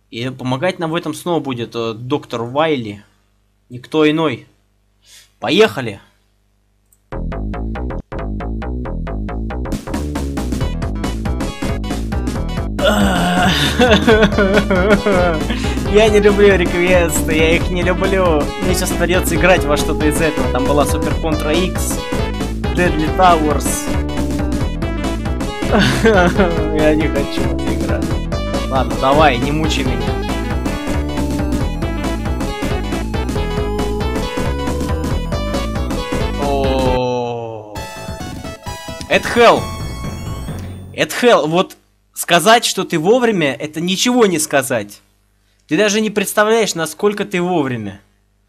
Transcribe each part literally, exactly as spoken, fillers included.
И помогать нам в этом снова будет э, доктор Вайли. Никто иной. Поехали! Я не люблю реквесты, я их не люблю. Мне сейчас придется играть во что-то из этого. Там была Супер Контра Икс, Deadly Towers. Я не хочу в это играть. Ладно, давай, не мучай меня. О, это hell. Это hell. Вот сказать, что ты вовремя, это ничего не сказать. Ты даже не представляешь, насколько ты вовремя.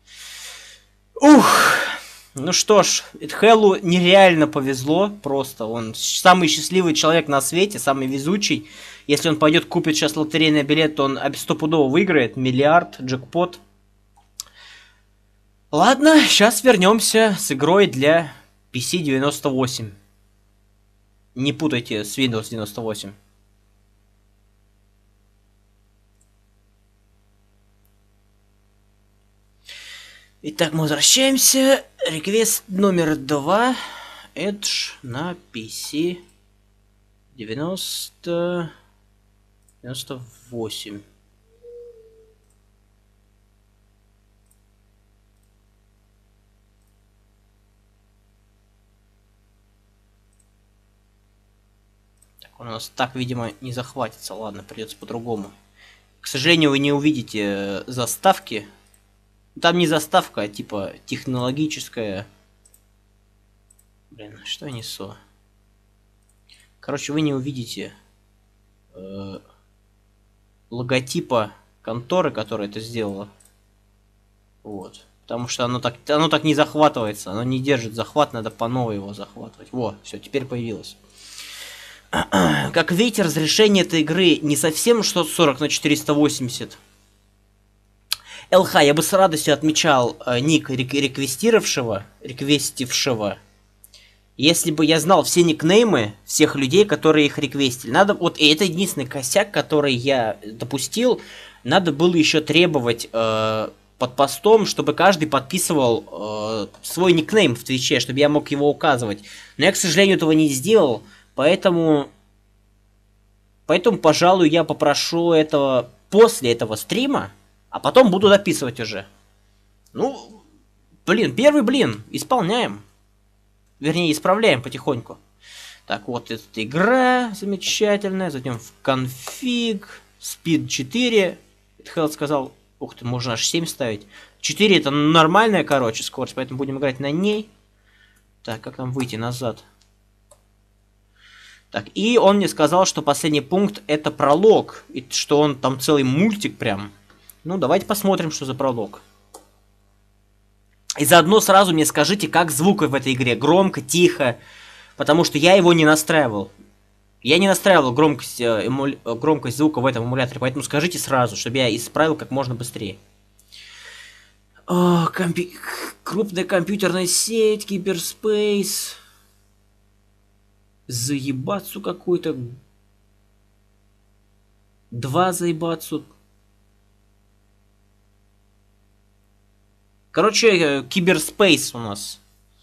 Ух. Ну что ж, Эдхеллу нереально повезло, просто. Он самый счастливый человек на свете, самый везучий. Если он пойдет купит сейчас лотерейный билет, то он стопудово выиграет. Миллиард, джекпот. Ладно, сейчас вернемся с игрой для пи си девяносто восемь. Не путайте с Windows девяносто восемь. Итак, мы возвращаемся. Реквест номер два. Edge на пи си девяносто восемь. Так, он у нас так, видимо, не захватится. Ладно, придется по-другому. К сожалению, вы не увидите заставки. Там не заставка, а типа технологическая. Блин, что я несу? Короче, вы не увидите э, логотипа конторы, которая это сделала. Вот. Потому что оно так, оно так не захватывается. Оно не держит захват, надо по новой его захватывать. Во, все, теперь появилось. Как видите, разрешение этой игры не совсем шестьсот сорок на четыреста восемьдесят. ЛХ, я бы с радостью отмечал э, ник рек реквестировавшего, реквестившего, если бы я знал все никнеймы всех людей, которые их реквестили. Надо, вот, и это единственный косяк, который я допустил, надо было еще требовать э, под постом, чтобы каждый подписывал э, свой никнейм в Твиче, чтобы я мог его указывать. Но я, к сожалению, этого не сделал, поэтому, поэтому, пожалуй, я попрошу этого после этого стрима. А потом буду дописывать уже. Ну, блин, первый блин. Исполняем. Вернее, исправляем потихоньку. Так, вот эта игра замечательная. Зайдем в конфиг. Speed четыре. Эдхелл сказал, ух ты, можно аж семь ставить. четыре это нормальная, короче, скорость, поэтому будем играть на ней. Так, как нам выйти назад? Так, и он мне сказал, что последний пункт это пролог. И что он там целый мультик прям. Ну, давайте посмотрим, что за пролог. И заодно сразу мне скажите, как звук в этой игре. Громко, тихо. Потому что я его не настраивал. Я не настраивал громкость, эмуль... громкость звука в этом эмуляторе. Поэтому скажите сразу, чтобы я исправил как можно быстрее. О, компи... Крупная компьютерная сеть, киберспейс. Заебацу какой-то. Два заебацу. Короче, киберспейс у нас.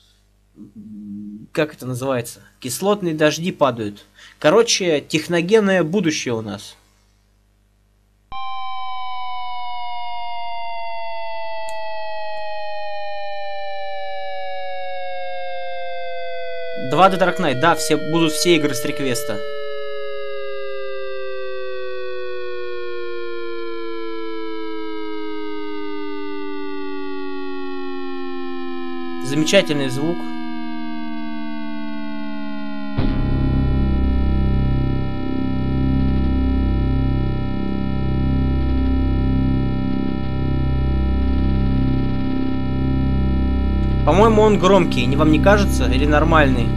Как это называется? Кислотные дожди падают. Короче, техногенное будущее у нас. два дэ Dark Knight, да, все, будут все игры с реквеста. Замечательный звук. По-моему, он громкий, не вам не кажется? Или нормальный?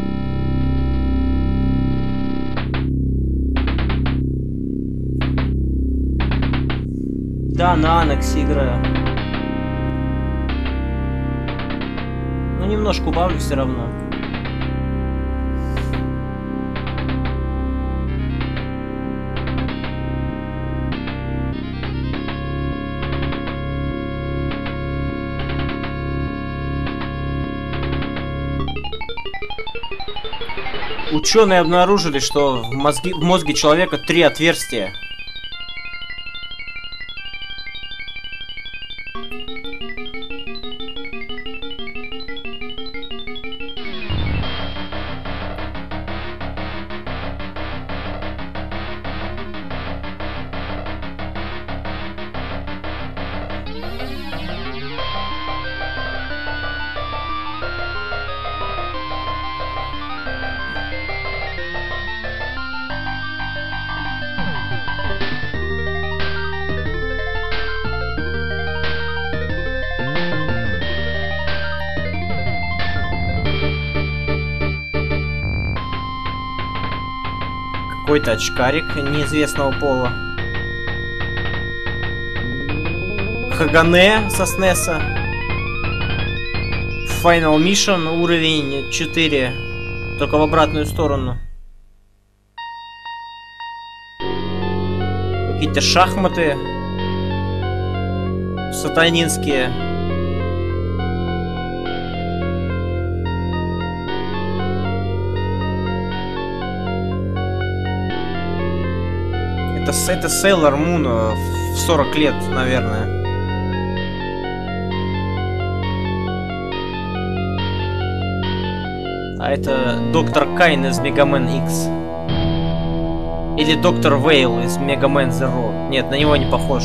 Да, на Анаксе играю. Ну, немножко убавлю все равно. Ученые обнаружили, что в мозге, в мозге человека три отверстия. Какой-то очкарик неизвестного пола. Хагане со снеса. Final Mission уровень четыре. Только в обратную сторону. Какие-то шахматы. Сатанинские. Это, это Sailor Moon в сорок лет, наверное. А это Доктор Кайн из Мегамен Икс. Или Доктор Вейл из Мегамен Zero. Нет, на него не похож.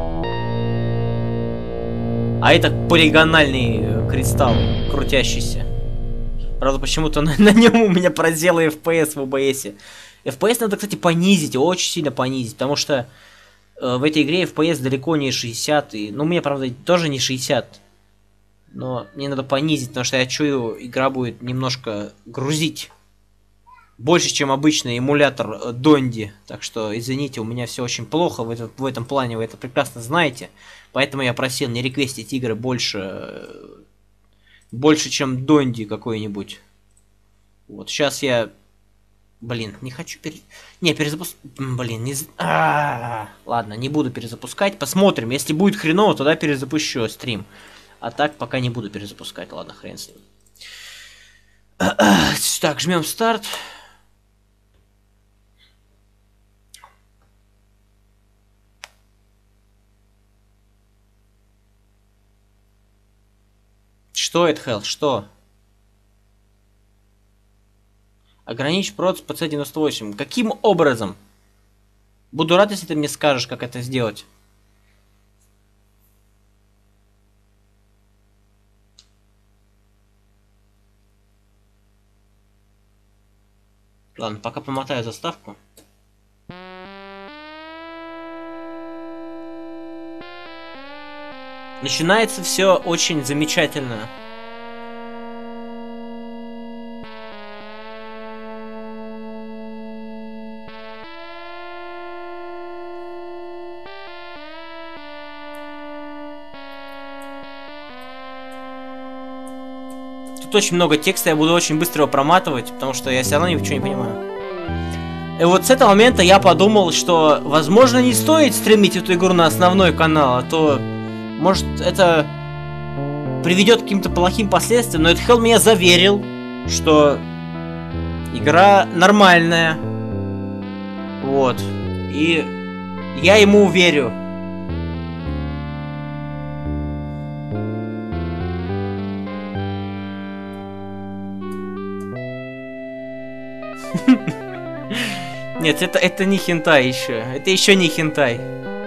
А это полигональный кристалл, крутящийся. Правда, почему-то на, на нем у меня проделы эф пи эс в о бэ эс. эф пи эс надо, кстати, понизить, очень сильно понизить, потому что э, в этой игре эф пи эс далеко не шестьдесят, и, ну, мне, правда, тоже не шестьдесят, но мне надо понизить, потому что я чую, игра будет немножко грузить больше, чем обычный эмулятор э, Донди, так что, извините, у меня все очень плохо в, это, в этом плане, вы это прекрасно знаете, поэтому я просил не реквестить игры больше, э, больше, чем Донди какой-нибудь. Вот, сейчас я... Блин, не хочу пере... Не, перезапускать... Блин, не... А-а-а. Ладно, не буду перезапускать. Посмотрим. Если будет хреново, тогда перезапущу стрим. А так пока не буду перезапускать. Ладно, хрен с ним. Так, жмем старт. Что это, Hell? Что? Ограничь проц по си девяносто восемь. Каким образом? Буду рад, если ты мне скажешь, как это сделать. Ладно, пока помотаю заставку. Начинается все очень замечательно. Тут очень много текста, я буду очень быстро его проматывать, потому что я все равно ничего не понимаю. И вот с этого момента я подумал, что, возможно, не стоит стримить эту игру на основной канал, а то, может, это приведет к каким-то плохим последствиям. Но Эдхелл меня заверил, что игра нормальная. Вот. И я ему верю. Нет, это, это не хентай еще. Это еще не хентай.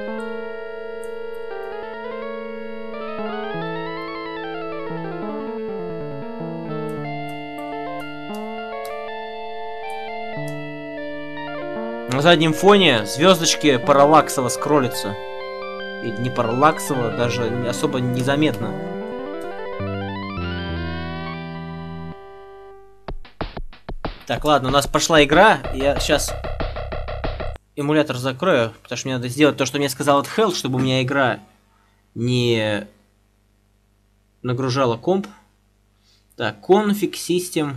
На заднем фоне звездочки параллаксово скроллятся. И не параллаксово, даже особо незаметно. Так, ладно, у нас пошла игра. Я сейчас эмулятор закрою, потому что мне надо сделать то, что мне сказал Эдхелл, чтобы у меня игра не нагружала комп. Так, config system.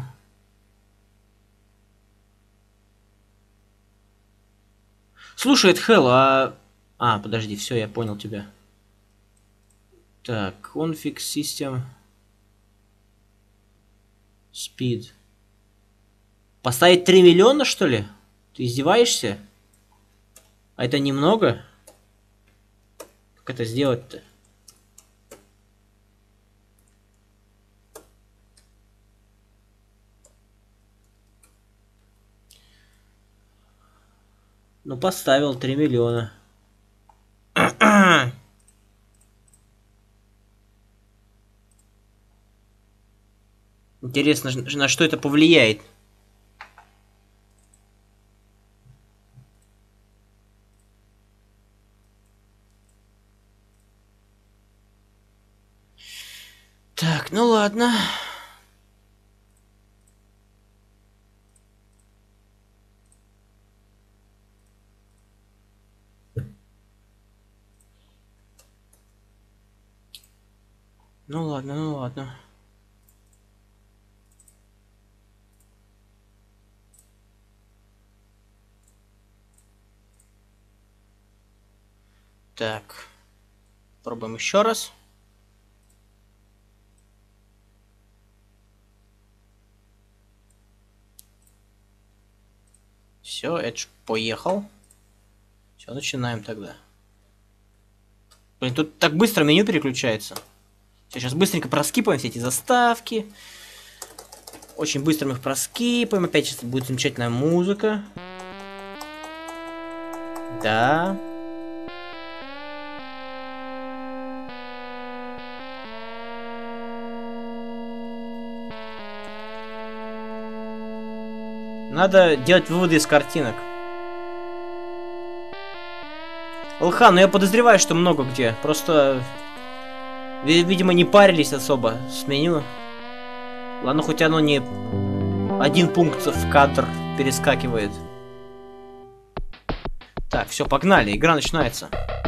Слушай, Эдхелл, а... А, подожди, все, я понял тебя. Так, config system. Speed. Поставить три миллиона, что ли? Ты издеваешься? А это немного? Как это сделать-то? Ну, поставил три миллиона. Интересно, на что это повлияет? Так, ну ладно. Ну ладно, ну ладно. Так. Пробуем еще раз. Все, Эдж поехал. Все, начинаем тогда. Блин, тут так быстро меню переключается. Сейчас быстренько проскипаем все эти заставки. Очень быстро мы их проскипаем. Опять сейчас будет замечательная музыка. Да. Надо делать выводы из картинок. Лхан, ну я подозреваю, что много где. Просто, видимо, не парились особо с меню. Ладно, хоть оно не один пункт в кадр перескакивает. Так, все, погнали, игра начинается.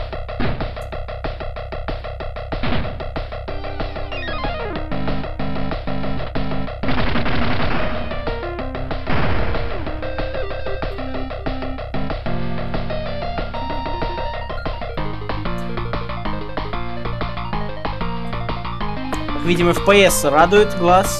Видимо, эф пи эс радует глаз.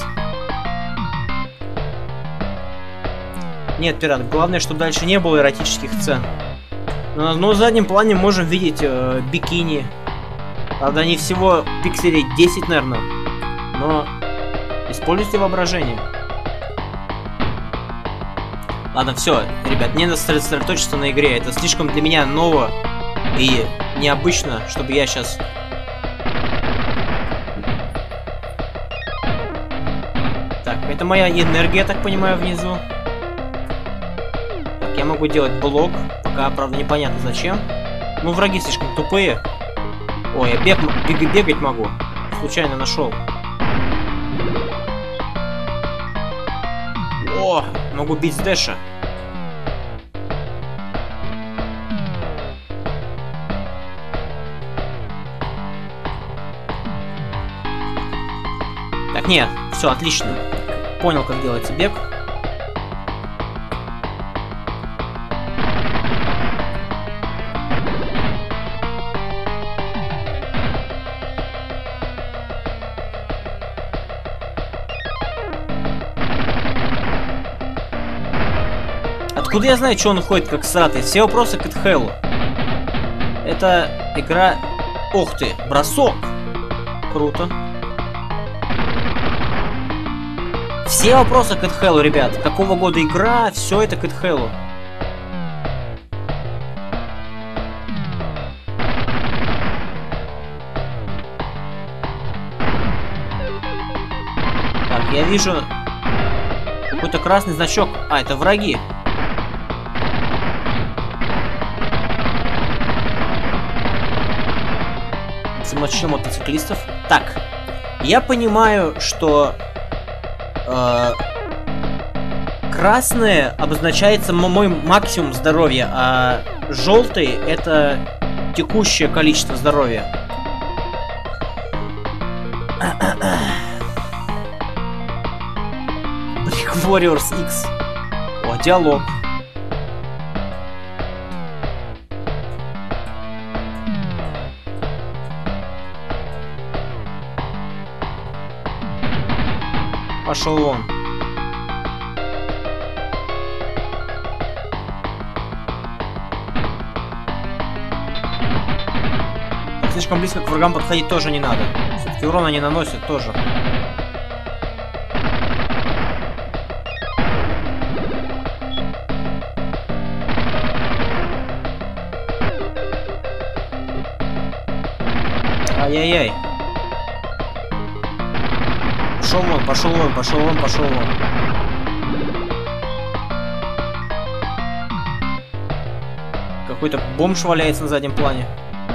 Нет, пират, главное, чтобы дальше не было эротических сцен. Но, но в заднем плане можем видеть э, бикини. Правда, они всего пикселей десять, наверное. Но используйте воображение. Ладно, все, ребят, мне надо сосредоточиться на игре. Это слишком для меня ново и необычно, чтобы я сейчас... Так, это моя энергия, я так понимаю, внизу. Так, я могу делать блок. Пока, правда, непонятно зачем. Ну, враги слишком тупые. Ой, я бег, бег, бегать могу. Случайно нашел. О, могу бить с дэша. Так, нет, все отлично. Понял, как делается бег. Откуда я знаю, что он ходит как сратый? Все вопросы к Эдхелу. Это игра... Ух ты, бросок. Круто. Все вопросы к Эдхелу, ребят. Какого года игра, все это к Эдхелу. Так, я вижу какой-то красный значок. А, это враги. Замочим мотоциклистов. Так, я понимаю, что э, красное обозначается мой максимум здоровья, а желтый это текущее количество здоровья. Brick Warriors X. О, диалог. Пошел он. Слишком близко к врагам подходить тоже не надо. Все-таки урон они наносят тоже. Ай-яй-яй. Пошел вон, пошел вон, пошел вон, пошел вон. Какой-то бомж валяется на заднем плане.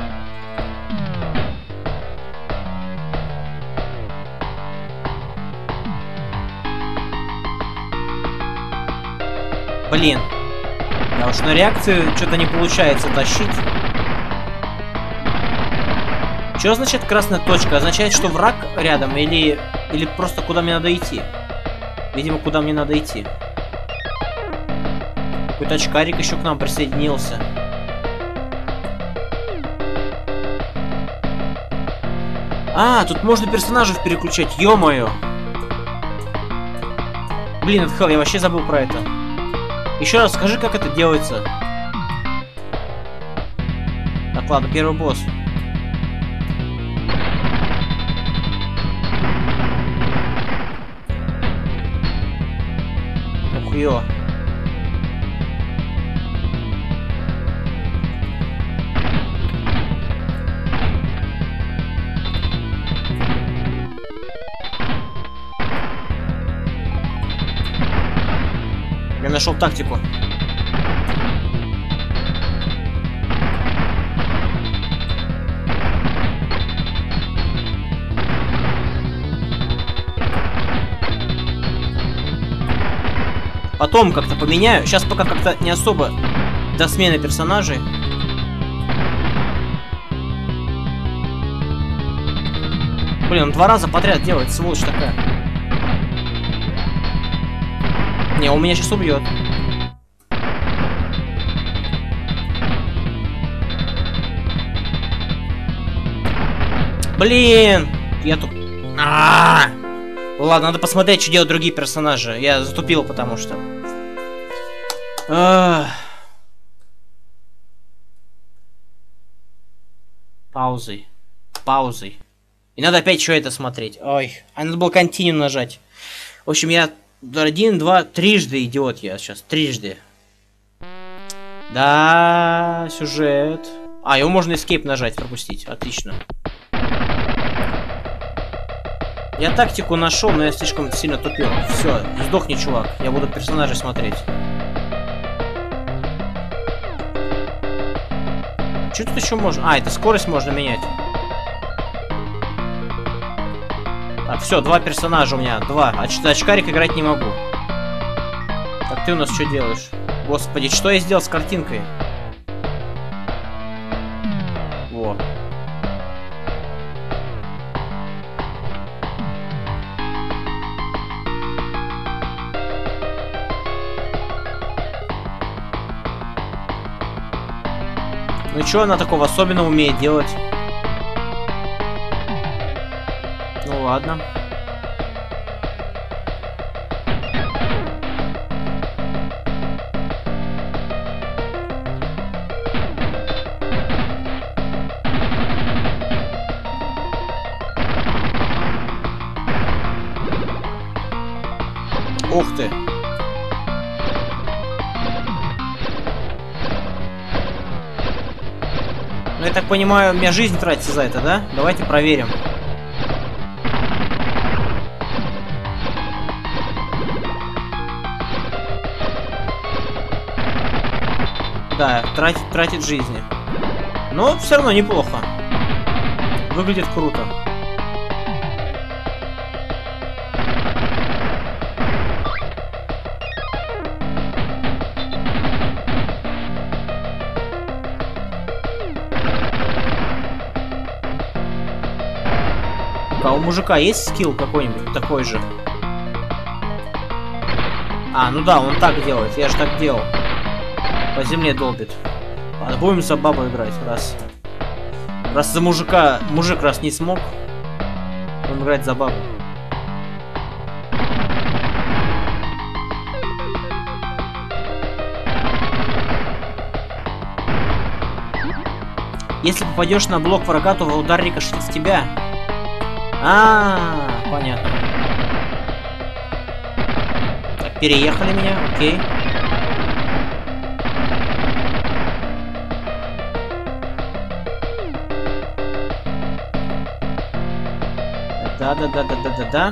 Блин. Да уж на реакцию что-то не получается тащить. Что означает красная точка? Означает, что враг рядом или, или просто куда мне надо идти? Видимо, куда мне надо идти. Какой-то очкарик еще к нам присоединился. А, тут можно персонажей переключать, ё-моё. Блин, это хелл, я вообще забыл про это. Еще раз скажи, как это делается. Так, ладно, первый босс. Ух, ё. Я нашел тактику. Потом как-то поменяю. Сейчас пока как-то не особо до смены персонажей. Блин, он два раза подряд делает, сволочь такая. Не, он меня сейчас убьет. Блин! Я тут... А -а -а! Ладно, надо посмотреть, что делают другие персонажи. Я затупил, потому что... А -а -а. Паузой. Паузой. И надо опять что это смотреть. Ой, а надо было континю нажать. В общем, я... Один, два, трижды идиот я сейчас. Трижды. Да, сюжет. А, его можно escape нажать, пропустить. Отлично. Я тактику нашел, но я слишком сильно тупил. Все, сдохни, чувак. Я буду персонажей смотреть. Что тут еще можно? А, это скорость можно менять. Так, все, два персонажа у меня. Два. А что, очкарик играть не могу. Так, ты у нас что делаешь? Господи, что я сделал с картинкой? Во. Ну что она такого особенного умеет делать? Ну ладно. Ух ты. Ну, я так понимаю, у меня жизнь тратится за это, да? Давайте проверим. Да, тратит, тратит жизни. Но все равно неплохо. Выглядит круто. А у мужика есть скилл какой-нибудь такой же? А, ну да, он так делает. Я же так делал. По земле долбит. Ладно, будем за бабу играть. Раз. Раз за мужика... Мужик раз не смог. Будем играть за бабу. Если попадешь на блок врага, то удар рикошетит в тебя. А, -а, -а понятно. Так, переехали меня, окей. Да-да-да-да-да-да-да.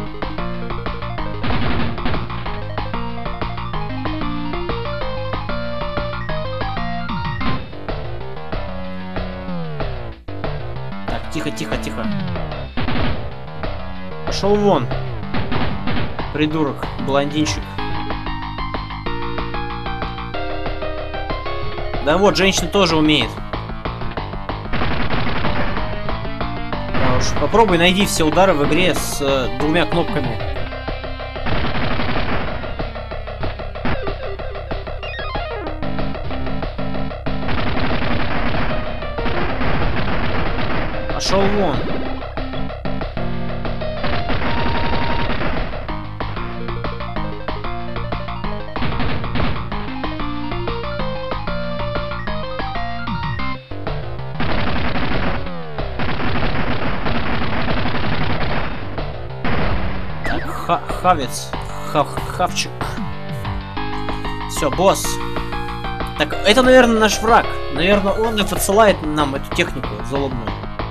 Так, тихо, тихо, тихо. Пошел вон. Придурок, блондинчик. Да вот, женщина тоже умеет. Да уж, попробуй найди все удары в игре с э, двумя кнопками. Пошел вон. Ха хавец. Хав хавчик. Все, босс. Так, это, наверное, наш враг. Наверное, он и подсылает нам эту технику злобную.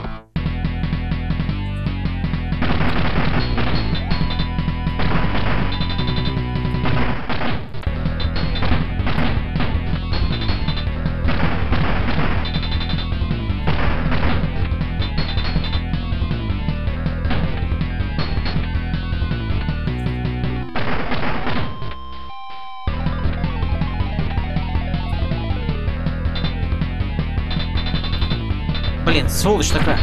Блин, сволочь такая.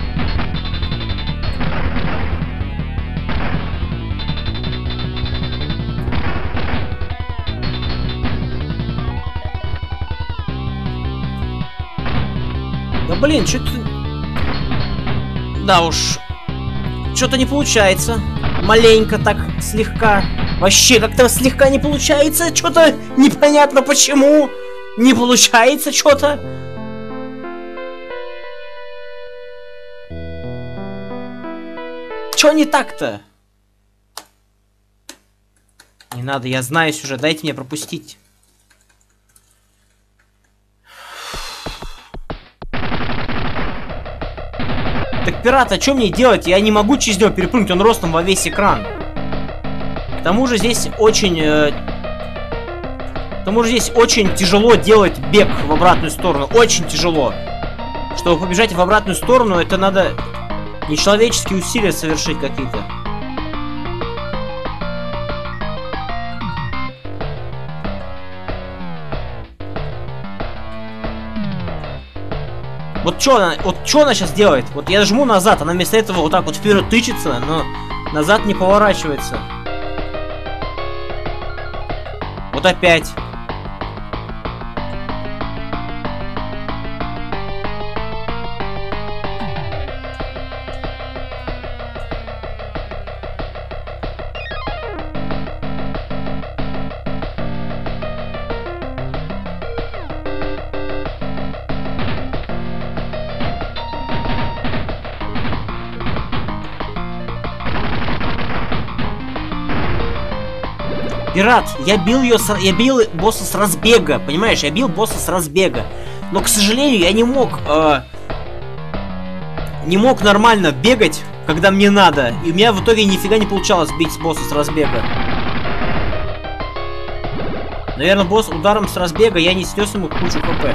Да блин, что-то... Да уж. Что-то не получается. Маленько так, слегка. Вообще, как-то слегка не получается. Что-то непонятно почему. Не получается что-то. Чё не так-то? Не надо, я знаю сюжет, дайте мне пропустить. Так, пират, а что мне делать? Я не могу через него перепрыгнуть, он ростом во весь экран. К тому же здесь очень... Э... К тому же здесь очень тяжело делать бег в обратную сторону. Очень тяжело. Чтобы побежать в обратную сторону, это надо... Нечеловеческие усилия совершить какие-то. Вот что она, вот что она сейчас делает? Вот я жму назад, она вместо этого вот так вот вперед тычется, но назад не поворачивается. Вот опять. Пират, я бил ее, с... я бил босса с разбега, понимаешь? Я бил босса с разбега, но, к сожалению, я не мог, э... не мог нормально бегать, когда мне надо, и у меня в итоге нифига не получалось бить босса с разбега. Наверное, босс ударом с разбега я не снес ему кучу хп.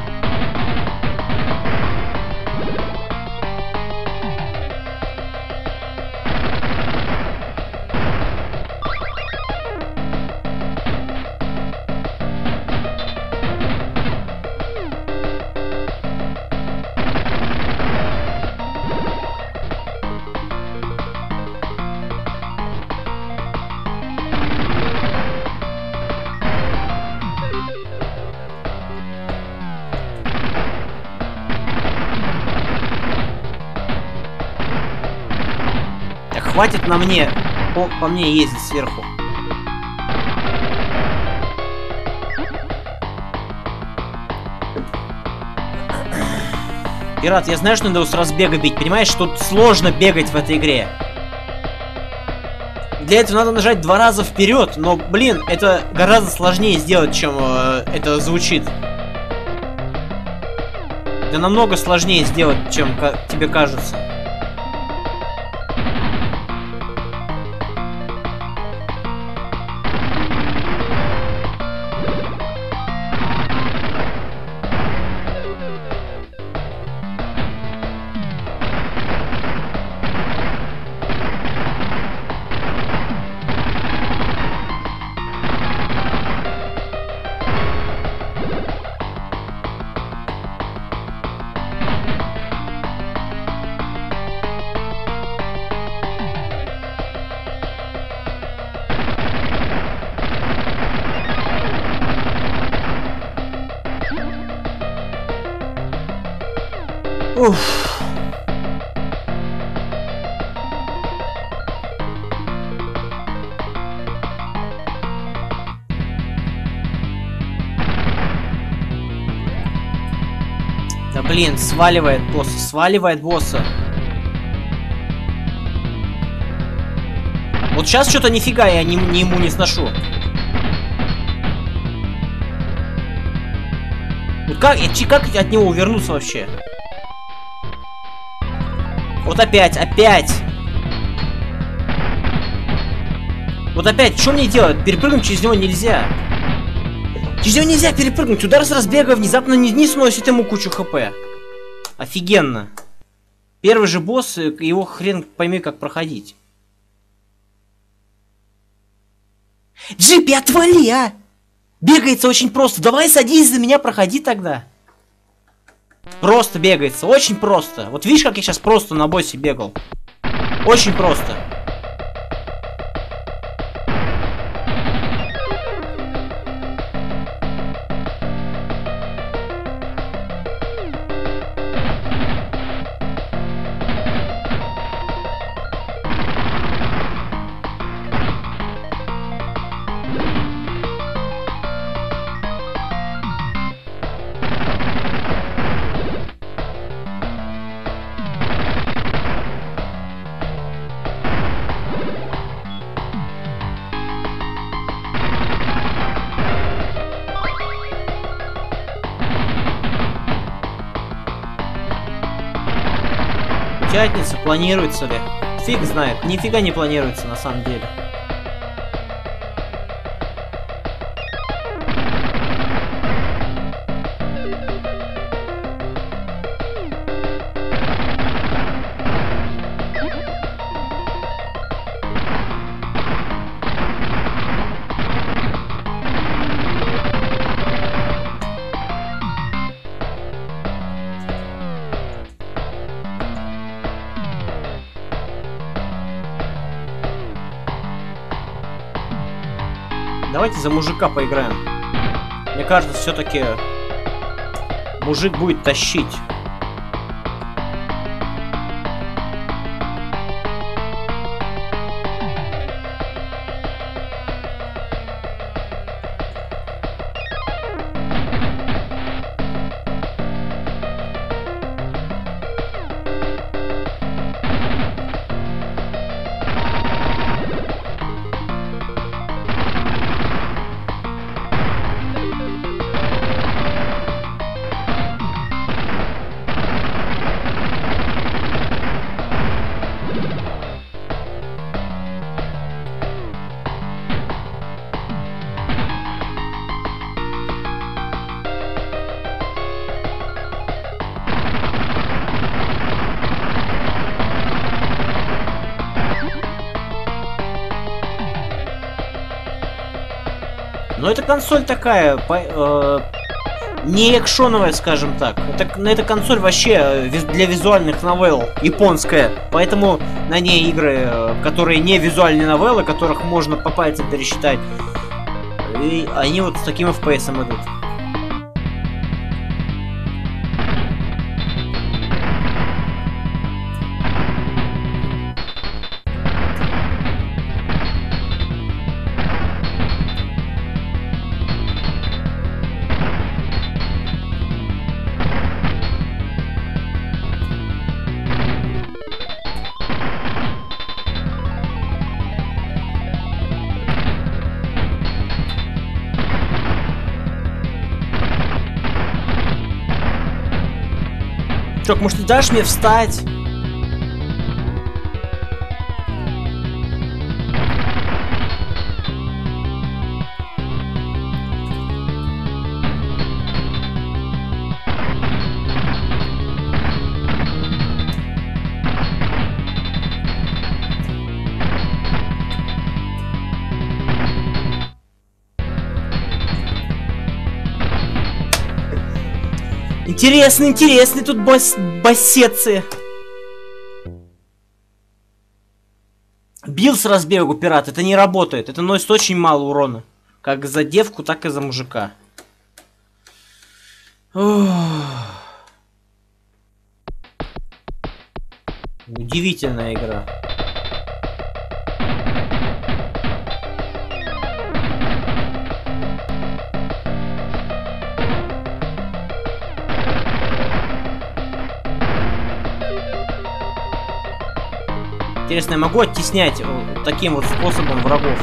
Хватит на мне, по, по мне ездить сверху. Пират, я знаю, что надо с разбега бить. Понимаешь, тут сложно бегать в этой игре. Для этого надо нажать два раза вперед, но, блин, это гораздо сложнее сделать, чем э, это звучит. Это намного сложнее сделать, чем тебе кажется. Уф. Да блин, сваливает босса, сваливает босса. Вот сейчас что-то нифига я не, не ему не сношу. Вот как, как от него увернуться вообще? Вот опять, опять. Вот опять, что мне делать? Перепрыгнуть через него нельзя. Через него нельзя перепрыгнуть. Удар с разбега внезапно не, не сносит ему кучу хп. Офигенно. Первый же босс, его хрен пойми как проходить. Джипи, отвали, а! Бегается очень просто. Давай садись за меня, проходи тогда. Просто бегается, очень просто. Вот видишь, как я сейчас просто на боссе бегал? Очень просто. Пятница планируется ли? Фиг знает, нифига не планируется на самом деле. Давайте за мужика поиграем. Мне кажется, все-таки мужик будет тащить. Но эта консоль такая, по, э, не экшоновая, скажем так. Это, эта консоль вообще для визуальных новелл, японская. Поэтому на ней игры, которые не визуальные новеллы, которых можно по пальцам пересчитать, и они вот с таким эф пи эсом идут. Чувак, может, ты дашь мне встать? Интересно, интересно, тут бас басецы. Бил с разбегу пират, это не работает. Это наносит очень мало урона. Как за девку, так и за мужика. Ох. Удивительная игра. Интересно, я могу оттеснять таким вот способом врагов?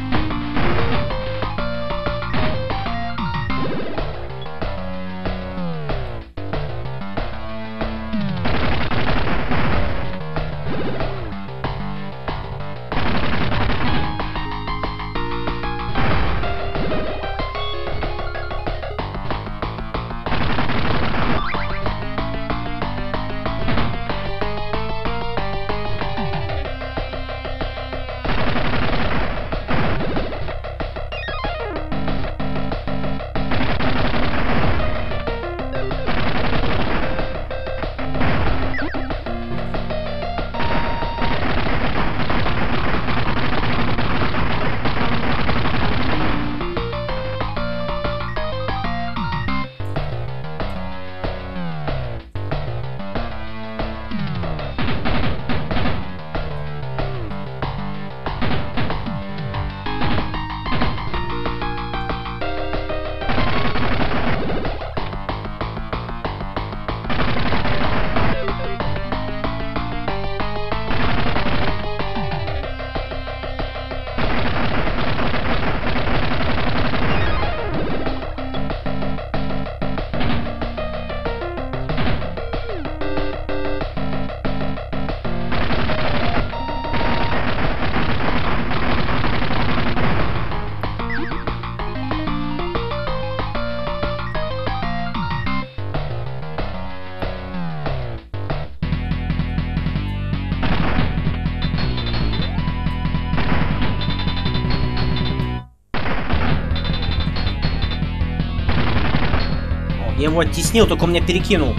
Я его оттеснил, только он меня перекинул.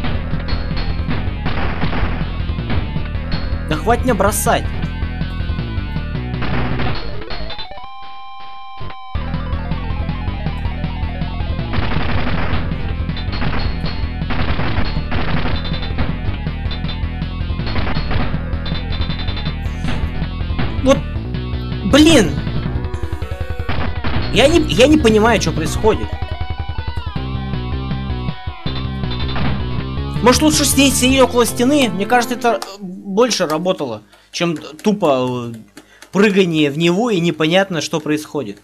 Да хватит меня бросать. Вот, блин. Я не, я не понимаю, что происходит. Может, лучше здесь сидеть около стены? Мне кажется, это больше работало, чем тупо прыгание в него и непонятно, что происходит.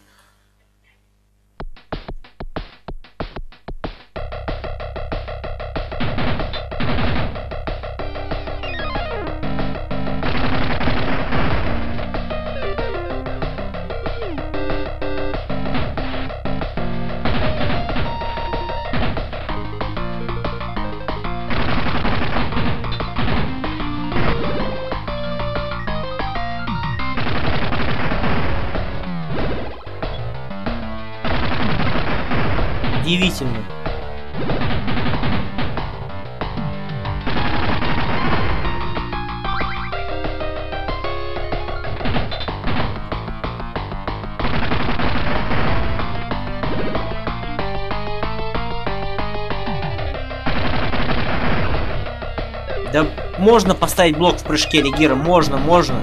Удивительно. Да можно поставить блок в прыжке, Регира, можно, можно.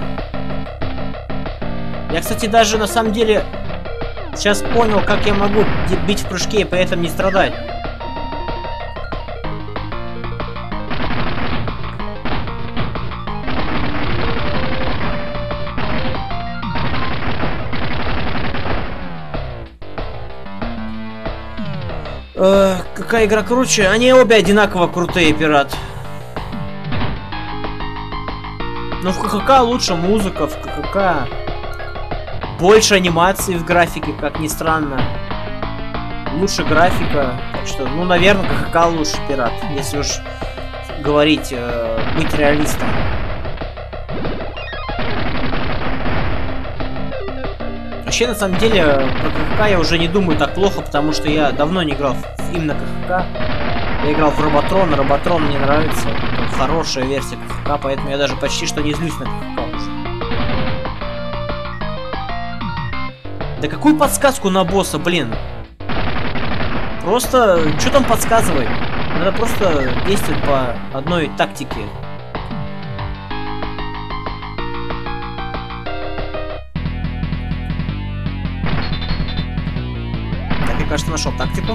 Я, кстати, даже на самом деле сейчас понял, как я могу бить в прыжке и при этом не страдать. Э, какая игра круче? Они обе одинаково крутые, пират. Но в КХК лучше музыка, в КХК больше анимации в графике, как ни странно. Лучше графика. Так что, ну, наверное, КХК лучше пират, если уж говорить, э, быть реалистом. Вообще, на самом деле, про КХК я уже не думаю так плохо, потому что я давно не играл в, именно КХК. Я играл в Роботрон, Роботрон мне нравится. Это хорошая версия КХК, поэтому я даже почти что не злюсь на КХК уже. Да какую подсказку на босса, блин? Просто, что там подсказывай? Надо просто действовать по одной тактике. Так, я, кажется, нашел тактику.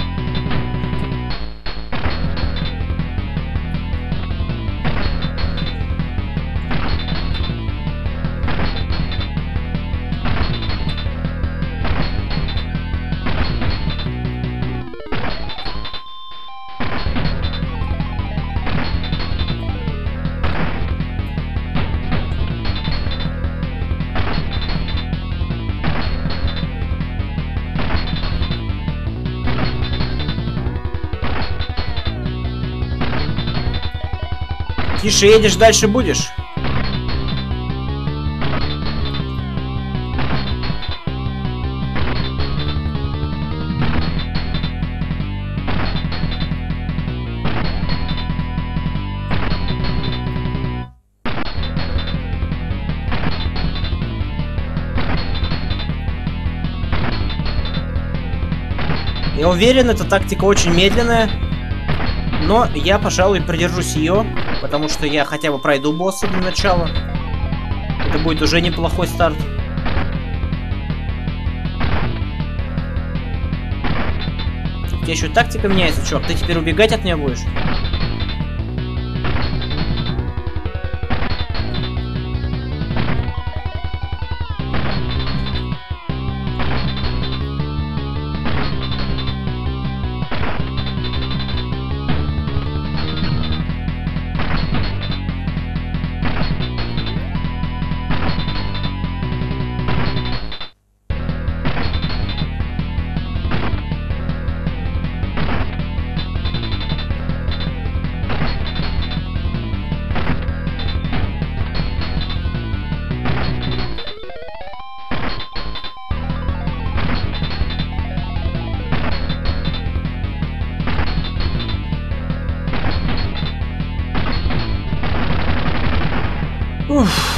Тише едешь, дальше будешь. Я уверен, эта тактика очень медленная. Но я, пожалуй, придержусь ее, потому что я хотя бы пройду босса для начала. Это будет уже неплохой старт. У тебя еще тактика меняется, чувак. Ты теперь убегать от меня будешь? Уф.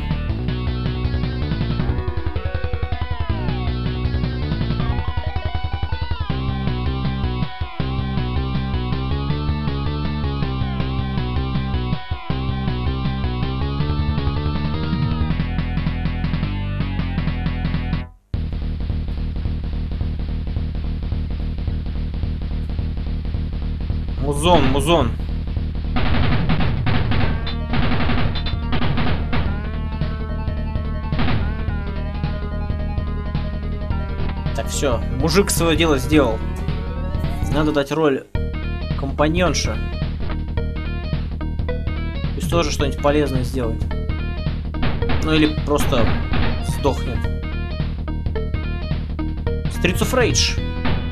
Музон, музон. Так, все, мужик свое дело сделал. Надо дать роль компаньонша. Пусть тоже что-нибудь полезное сделает. Ну или просто сдохнет. Streets of Rage.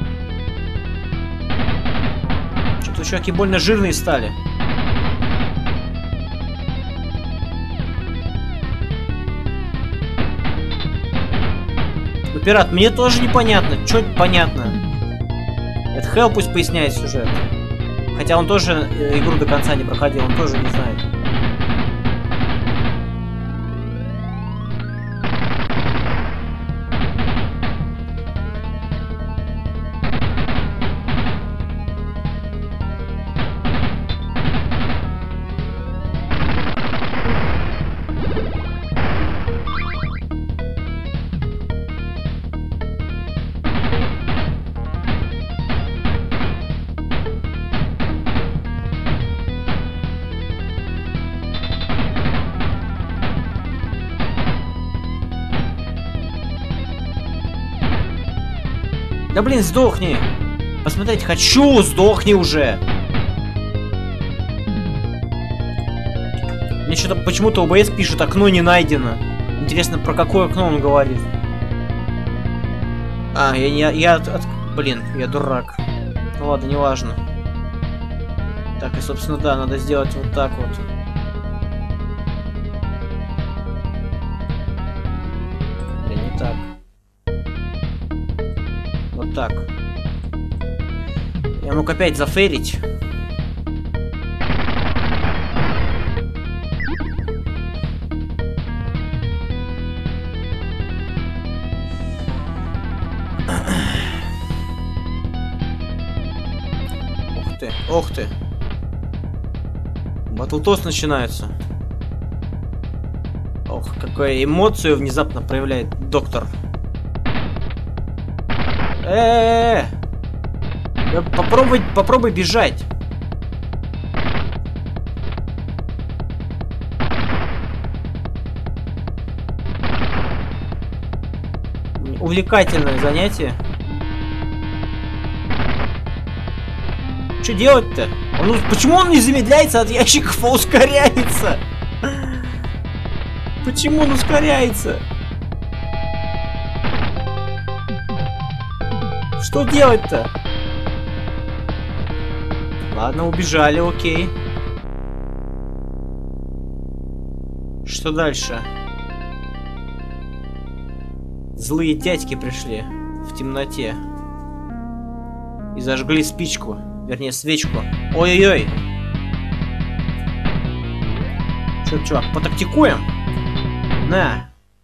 Что-то чуваки больно жирные стали. Пират, мне тоже непонятно. Чё понятно? Это Хелл пусть поясняет сюжет. Хотя он тоже игру до конца не проходил, он тоже не знает. Да блин, сдохни! Посмотреть хочу, сдохни уже! Мне что-то почему-то о бэ эс пишет, окно не найдено. Интересно, про какое окно он говорит? А, я не... Я... От, от, блин, я дурак. Ну ладно, неважно. Так, и, собственно, да, надо сделать вот так вот. Блин, не так. Вот так. Я мог опять зафейлить. Ух ты, ох ты. Батлтос начинается. Ох, какую эмоцию внезапно проявляет доктор. Э-э-э! Попробуй, попробуй бежать. Увлекательное занятие. Что делать-то? Он, почему он не замедляется от ящиков, а ускоряется? Почему он ускоряется? Что делать-то? Ладно, убежали, окей. Что дальше? Злые дядьки пришли в темноте и зажгли спичку, вернее свечку. Ой-ой-ой. Чё, чувак, потактикуем? На.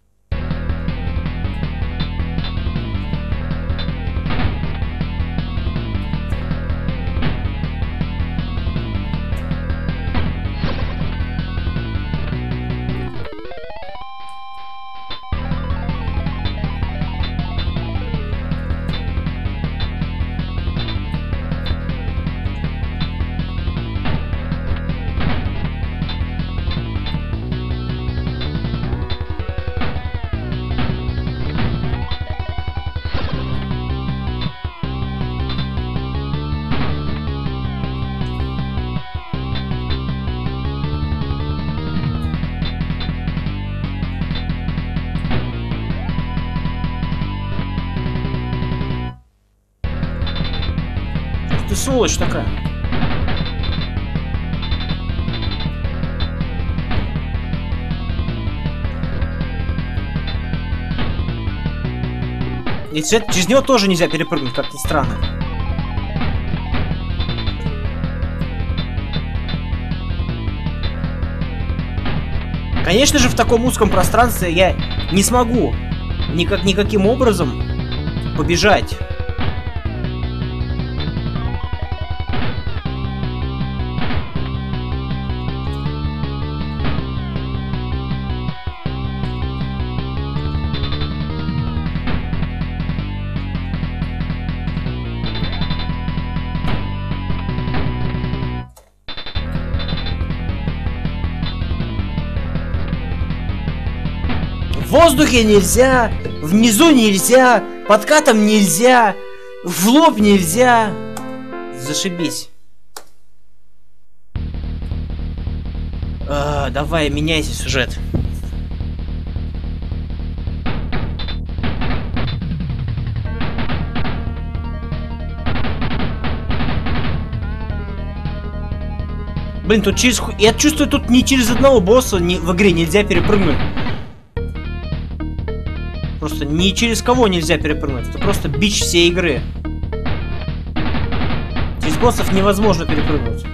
Ты сволочь такая. И через него тоже нельзя перепрыгнуть, как-то странно. Конечно же, в таком узком пространстве я не смогу никак, никаким образом побежать. В воздухе нельзя, внизу нельзя, подкатом нельзя, в лоб нельзя. Зашибись. А, давай, меняйся сюжет. Блин, тут через... Я чувствую, тут не через одного босса ни... в игре нельзя перепрыгнуть. Просто ни через кого нельзя перепрыгнуть. Это просто бич всей игры. Через боссов невозможно перепрыгнуть.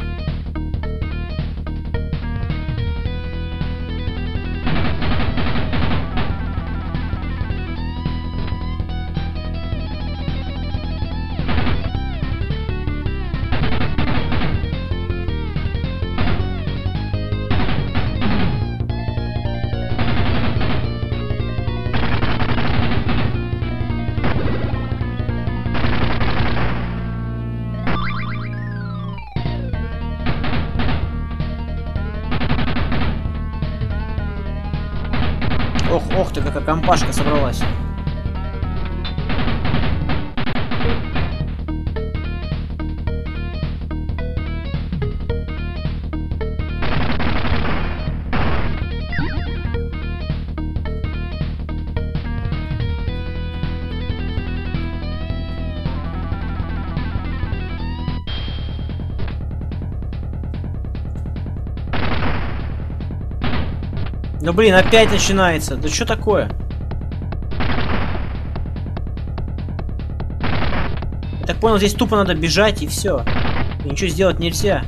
Ох, ох ты, какая компашка собралась. Ну блин, опять начинается. Да что такое? Я так понял, здесь тупо надо бежать и все. И ничего сделать нельзя.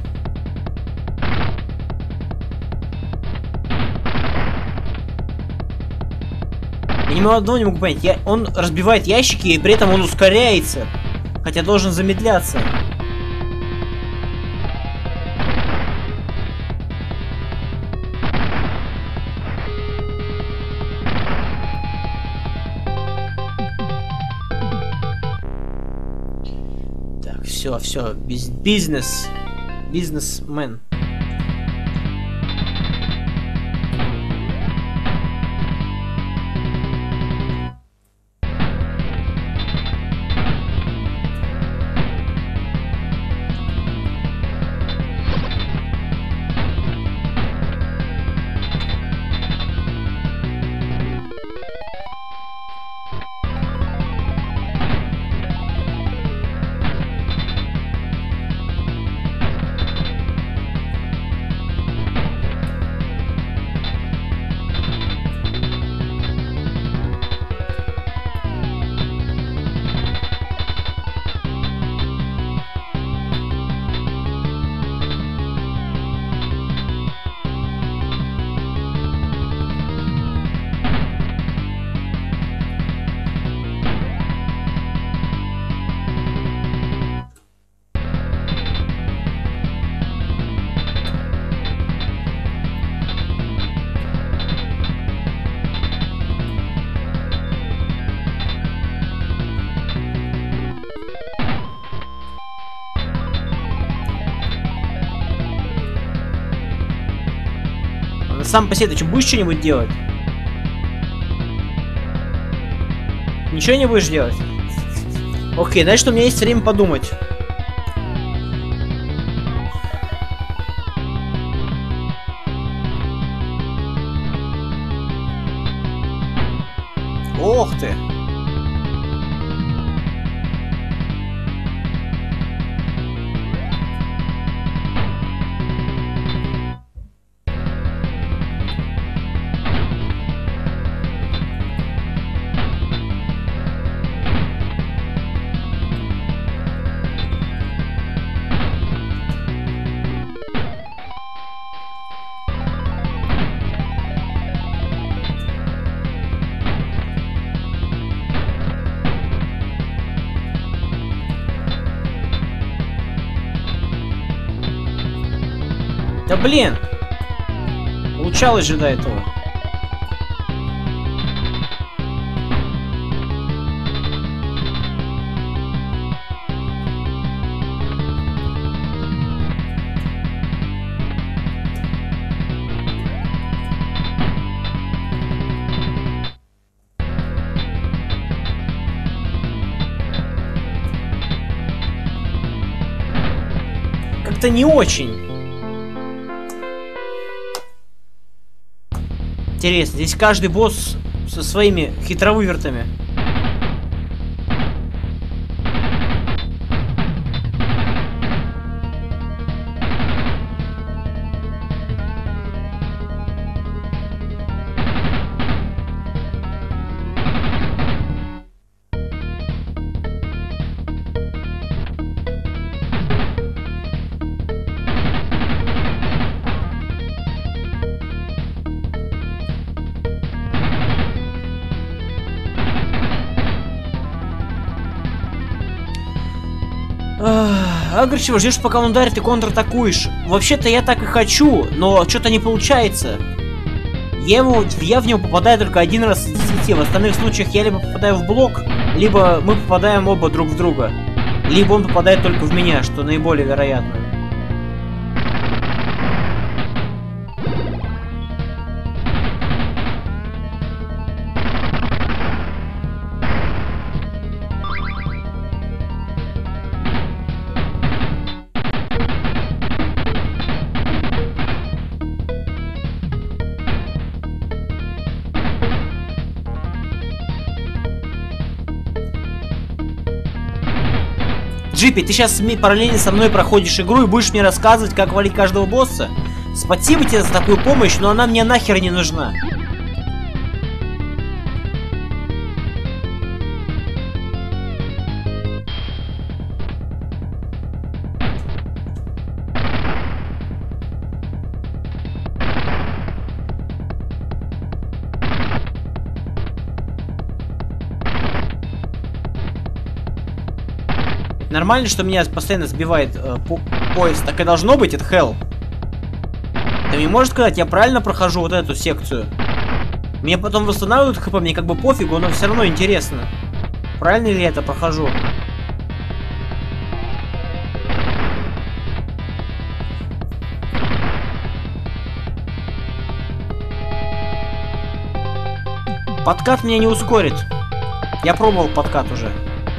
Я не могу, одного не могу понять. Я, он разбивает ящики, и при этом он ускоряется. Хотя должен замедляться. Так, все, все. Бизнес. Бизнесмен. Сам по себе, ты что, будешь что-нибудь делать? Ничего не будешь делать? Окей, значит, у меня есть время подумать. Ох ты! Да блин! Получалось же до этого. Как-то не очень. Интересно, здесь каждый босс со своими хитровывертами. А, чего, ждешь, пока он ударит, и контратакуешь. Вообще-то я так и хочу, но что-то не получается. Я, его, я в него попадаю только один раз из десяти. В остальных случаях я либо попадаю в блок, либо мы попадаем оба друг в друга. Либо он попадает только в меня, что наиболее вероятно. Джипи, ты сейчас параллельно со мной проходишь игру и будешь мне рассказывать, как валить каждого босса? Спасибо тебе за такую помощь, но она мне нахер не нужна. Нормально, что меня постоянно сбивает э, по поезд. Так и должно быть, это hell. Ты мне можешь сказать, я правильно прохожу вот эту секцию? Мне потом восстанавливают хп, мне как бы пофигу, но все равно интересно. Правильно ли я это прохожу? Подкат меня не ускорит. Я пробовал подкат уже.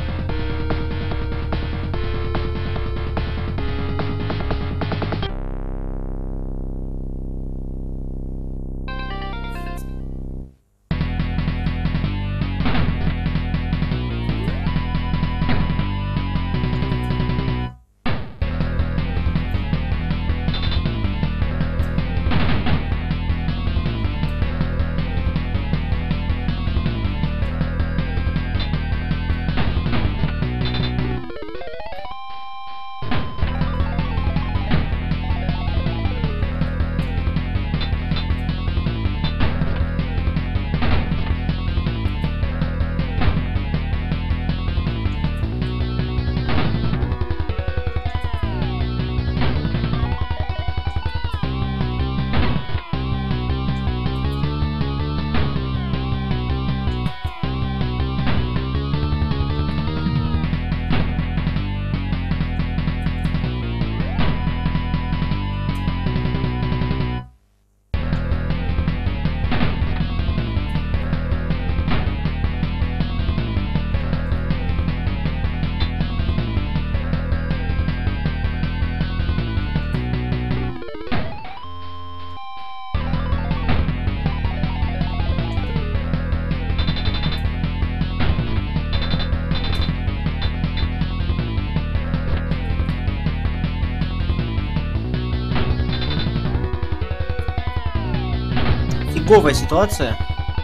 Фиговая ситуация.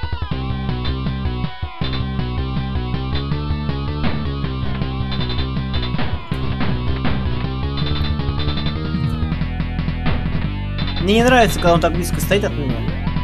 Мне не нравится, когда он так близко стоит от меня.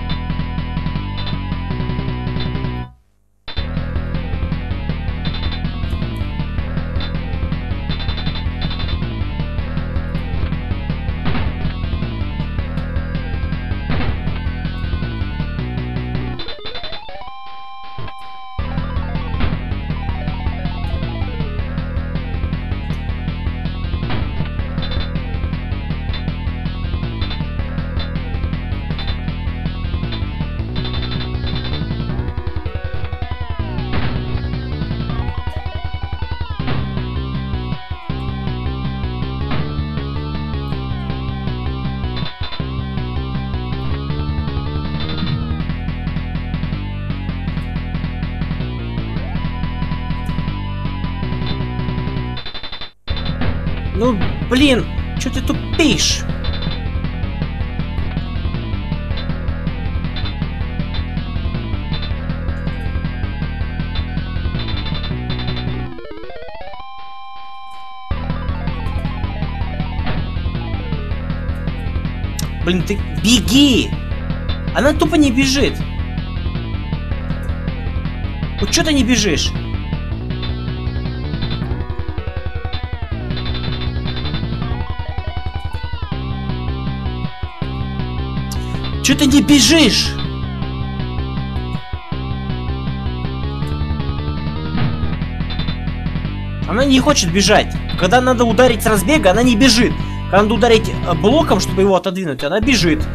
Ну, блин, что ты тупишь? Блин, ты беги! Она тупо не бежит. Вот что ты не бежишь? Чё ты не бежишь? Она не хочет бежать. Когда надо ударить с разбега, она не бежит. Когда надо ударить блоком, чтобы его отодвинуть, она бежит.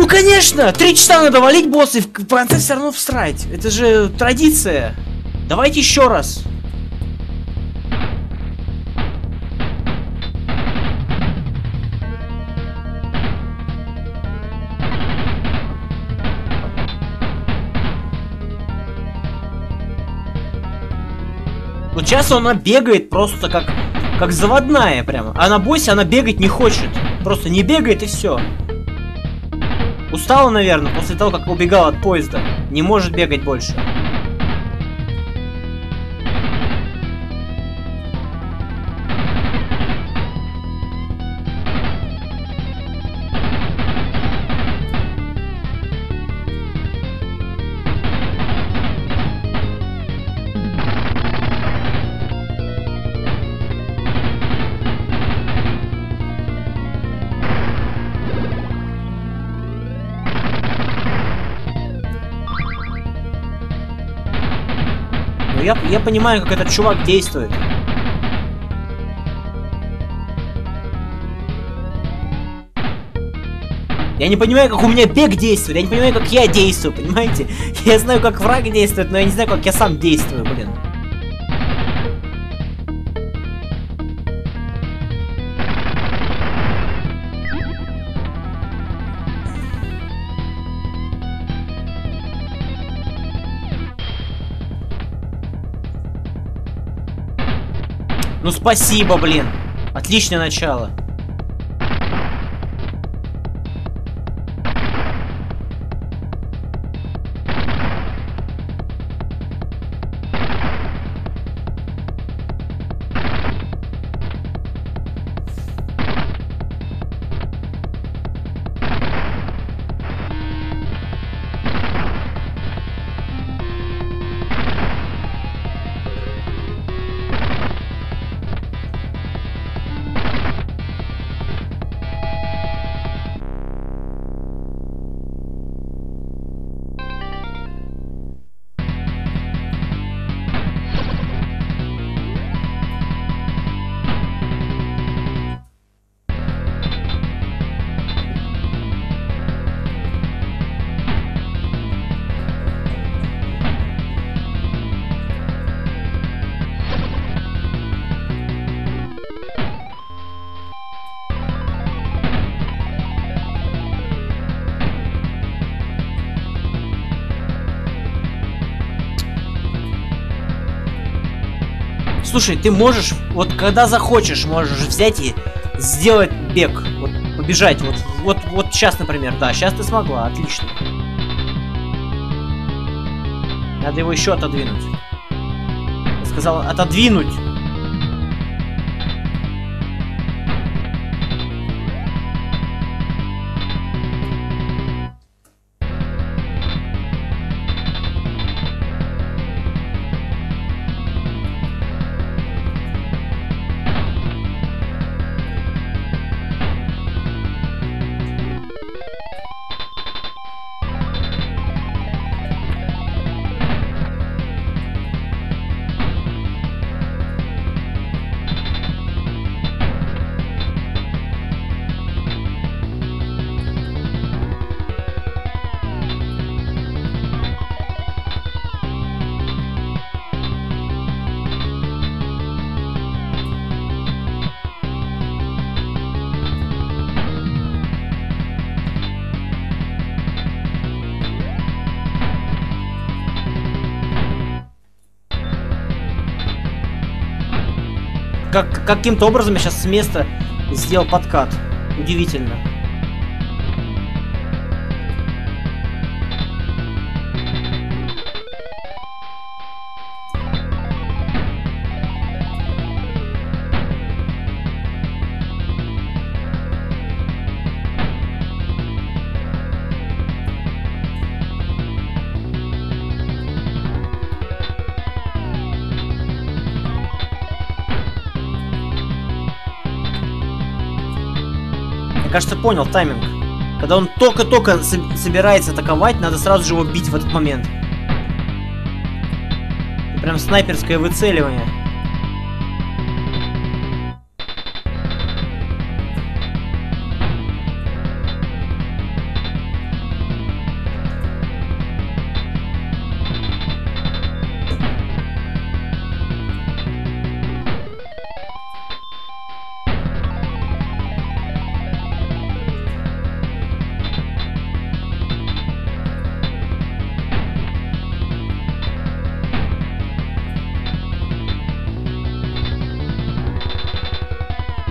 Ну конечно! Три часа надо валить босса и в конце все равно всрать. Это же традиция. Давайте еще раз. Вот сейчас она бегает просто как, как заводная прямо. А на боссе она бегать не хочет. Просто не бегает и все. Устала, наверное, после того, как убегала от поезда. Не может бегать больше. Я, я понимаю, как этот чувак действует. Я не понимаю, как у меня бег действует. Я не понимаю, как я действую, понимаете? Я знаю, как враг действует, но я не знаю, как я сам действую, блин. Ну спасибо, блин. Отличное начало. Слушай, ты можешь, вот когда захочешь, можешь взять и сделать бег. Вот побежать. Вот, вот, вот сейчас, например. Да, сейчас ты смогла. Отлично. Надо его еще отодвинуть. Я сказал отодвинуть. Как, каким-то образом я сейчас с места сделал подкат. Удивительно. Я, кажется, понял тайминг. Когда он только-только собирается атаковать, надо сразу же его бить в этот момент. Прям снайперское выцеливание.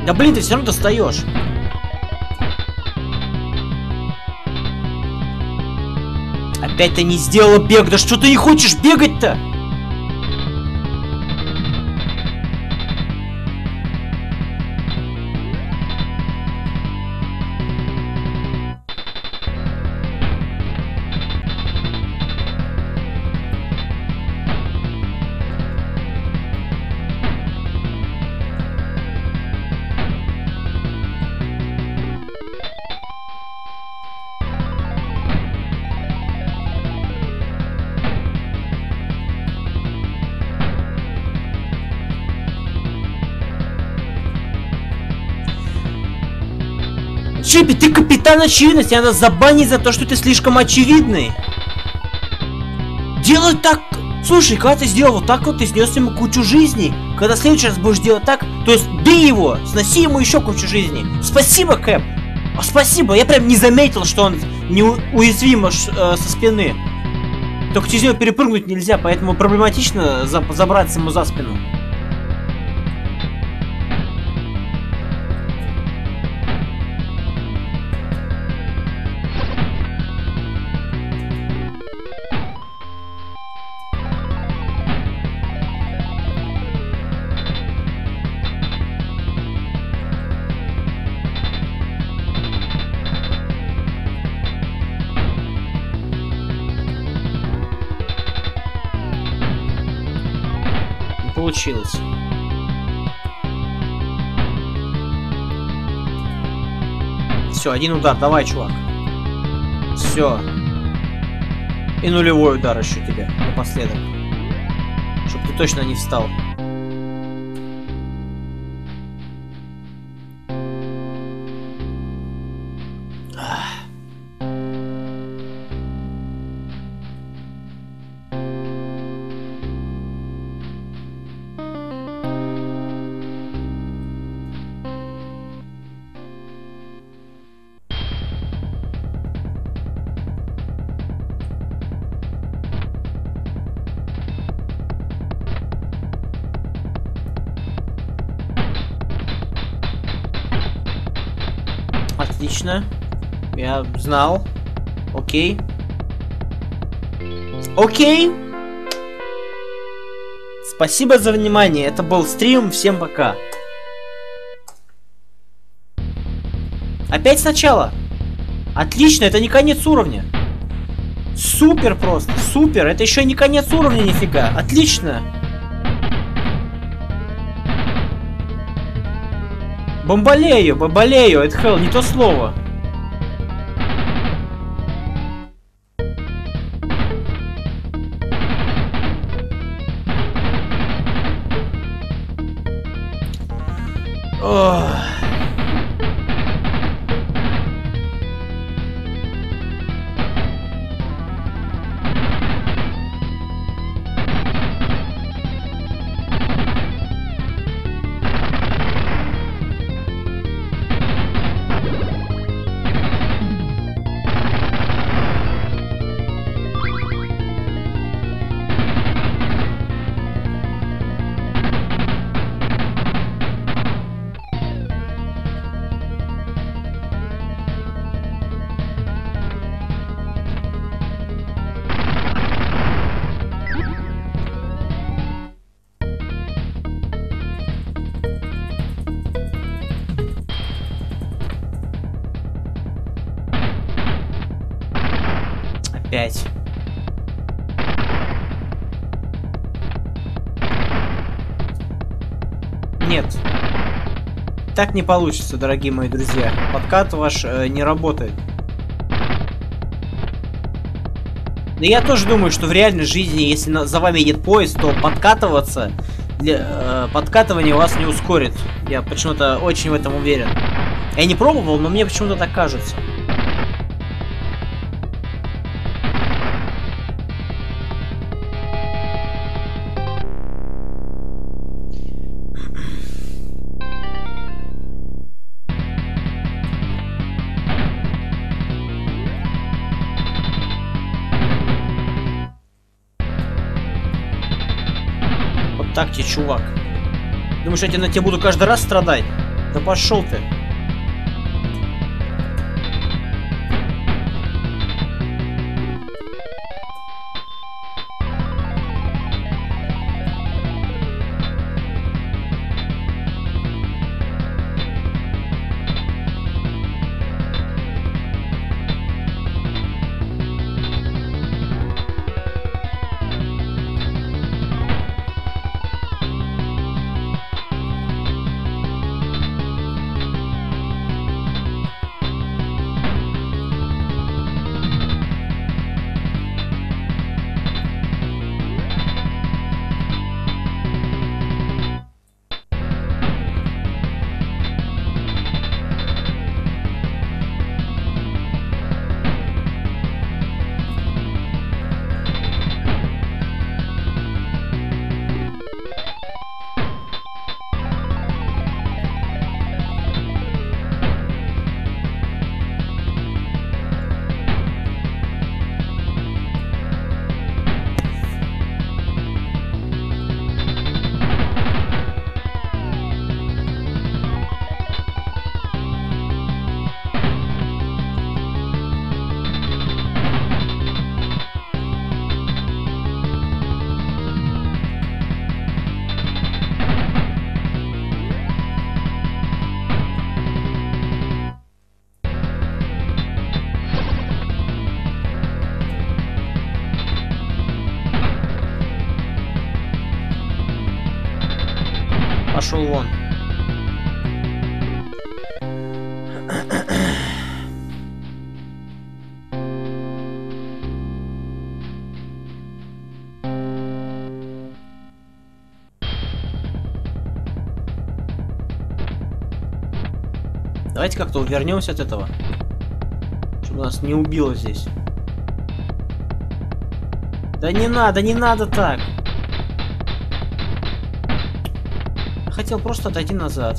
Да блин, ты все равно достаешь. Опять ты не сделала бег. Да что ты не хочешь бегать-то? Чипи, ты капитан очевидности, надо забанить за то, что ты слишком очевидный. Делай так. Слушай, когда ты сделал вот так вот, ты снес ему кучу жизней. Когда в следующий раз будешь делать так, то есть бей его, сноси ему еще кучу жизней. Спасибо, Кэп. А, спасибо, я прям не заметил, что он неуязвим э, со спины. Только через него перепрыгнуть нельзя, поэтому проблематично за забраться ему за спину. Получилось. Все, один удар, давай, чувак. Все. И нулевой удар еще тебе напоследок. Чтоб ты точно не встал. Отлично. Я знал. Окей. Окей. Спасибо за внимание. Это был стрим. Всем пока. Опять сначала. Отлично. Это не конец уровня. Супер просто. Супер. Это еще не конец уровня, нифига. Отлично. Бомбалею, бомбалею, это хелл, не то слово. Ох. Опять. Нет. Так не получится, дорогие мои друзья. Подкат ваш э, не работает. Да я тоже думаю, что в реальной жизни, если на, за вами едет поезд, то подкатываться, для, э, подкатывание вас не ускорит. Я почему-то очень в этом уверен. Я не пробовал, но мне почему-то так кажется. Так тебе, чувак. Думаешь, я на тебе буду каждый раз страдать? Да пошел ты. Пошел вон. Давайте как-то увернемся от этого, чтобы нас не убило здесь. Да не надо, не надо так. Хотел просто отойти назад.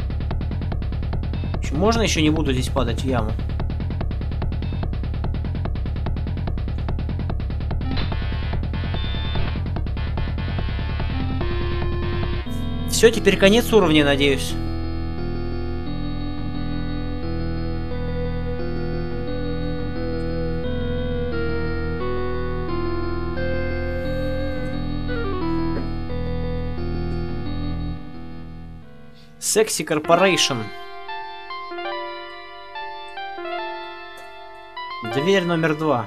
Можно еще не буду здесь падать в яму? Все, теперь конец уровня, надеюсь. Sexy Corporation. Дверь номер два.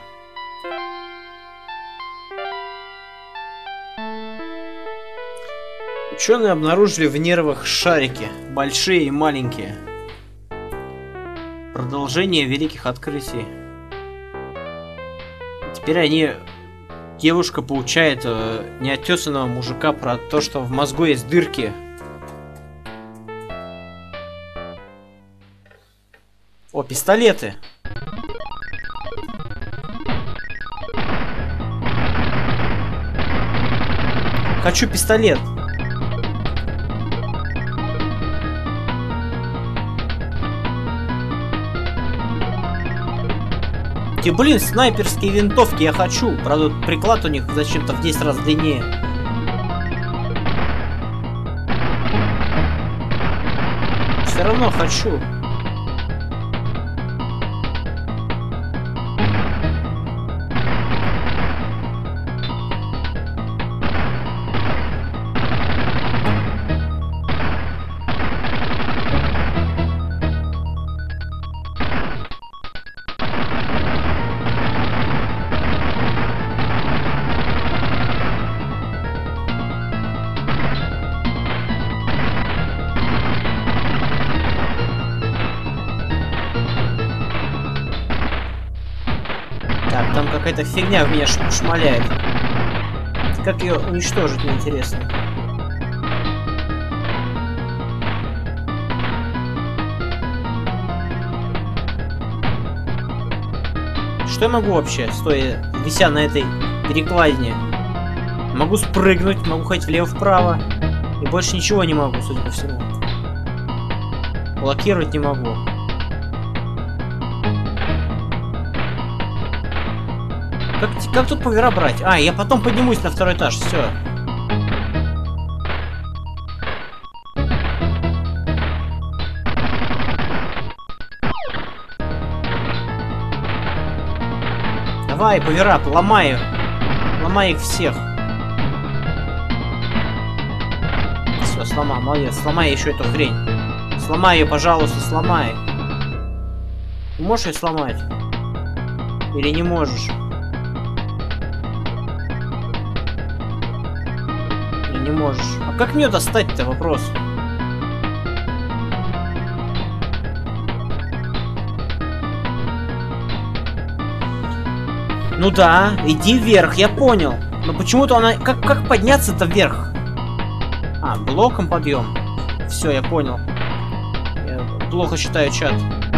Ученые обнаружили в нервах шарики, большие и маленькие. Продолжение великих открытий. Теперь они... Девушка получает э, неотесанного мужика про то, что в мозгу есть дырки. О, пистолеты. Хочу пистолет. Те, блин, снайперские винтовки я хочу. Правда, приклад у них зачем-то в десять раз длиннее. Все равно хочу. Там какая-то фигня в меня шмаляет. Как ее уничтожить, мне интересно. Что я могу вообще, стоя, вися на этой перекладине? Могу спрыгнуть, могу ходить влево-вправо. И больше ничего не могу, судя по всему. Блокировать не могу. Как, как тут повера брать? А, я потом поднимусь на второй этаж, все. Давай, поверап, ломай. Ломай их всех. Все, сломай, молодец. Сломай еще эту хрень. Сломай ее, пожалуйста, сломай. Ты можешь ее сломать? Или не можешь? Или не можешь? А как мне достать-то, вопрос? Ну да, иди вверх, я понял. Но почему-то она... Как, как подняться-то вверх? А, блоком подъем. Все, я понял. Я плохо читаю чат.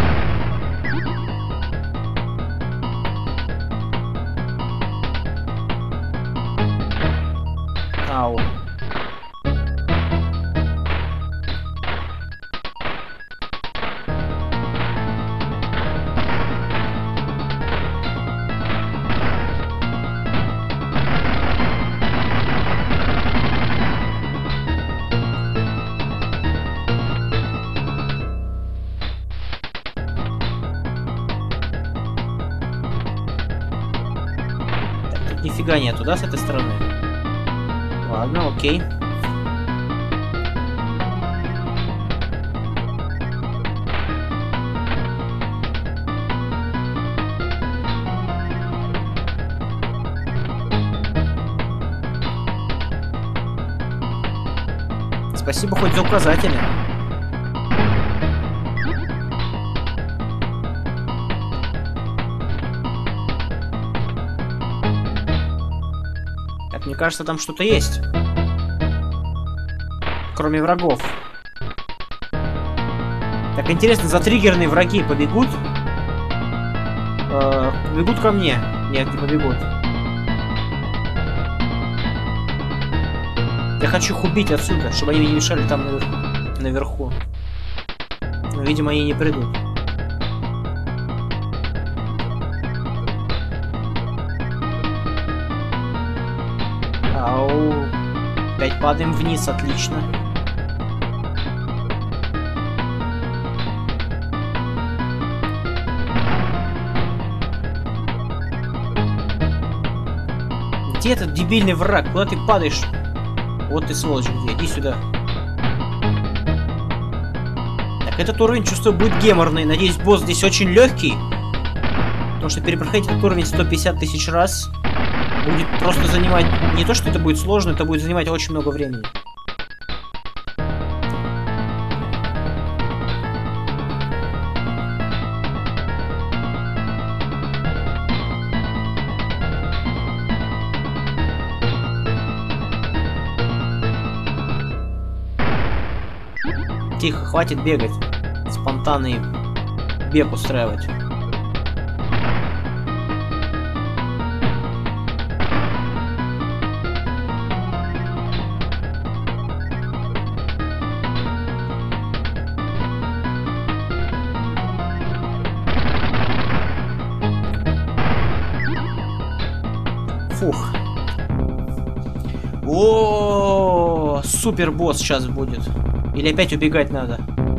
Ау. Нифига нету, да, с этой стороны? Ладно, окей. Спасибо хоть за указатели. Мне кажется, там что-то есть. Кроме врагов. Так, интересно, затриггерные враги побегут? Э, побегут ко мне? Нет, не побегут. Я хочу их убить отсюда, чтобы они мне не мешали там наверху. Но, видимо, они не придут. Ау. Опять падаем вниз, отлично. Где этот дебильный враг? Куда ты падаешь? Вот ты, сволочь, где? Иди сюда. Так, этот уровень, чувствую, будет геморный. Надеюсь, босс здесь очень легкий. Потому что перепроходить этот уровень сто пятьдесят тысяч раз будет просто занимать... Не то, что это будет сложно, это будет занимать очень много времени. Тихо, хватит бегать. Спонтанный бег устраивать. Фух. О, супер босс сейчас будет. Или опять убегать надо?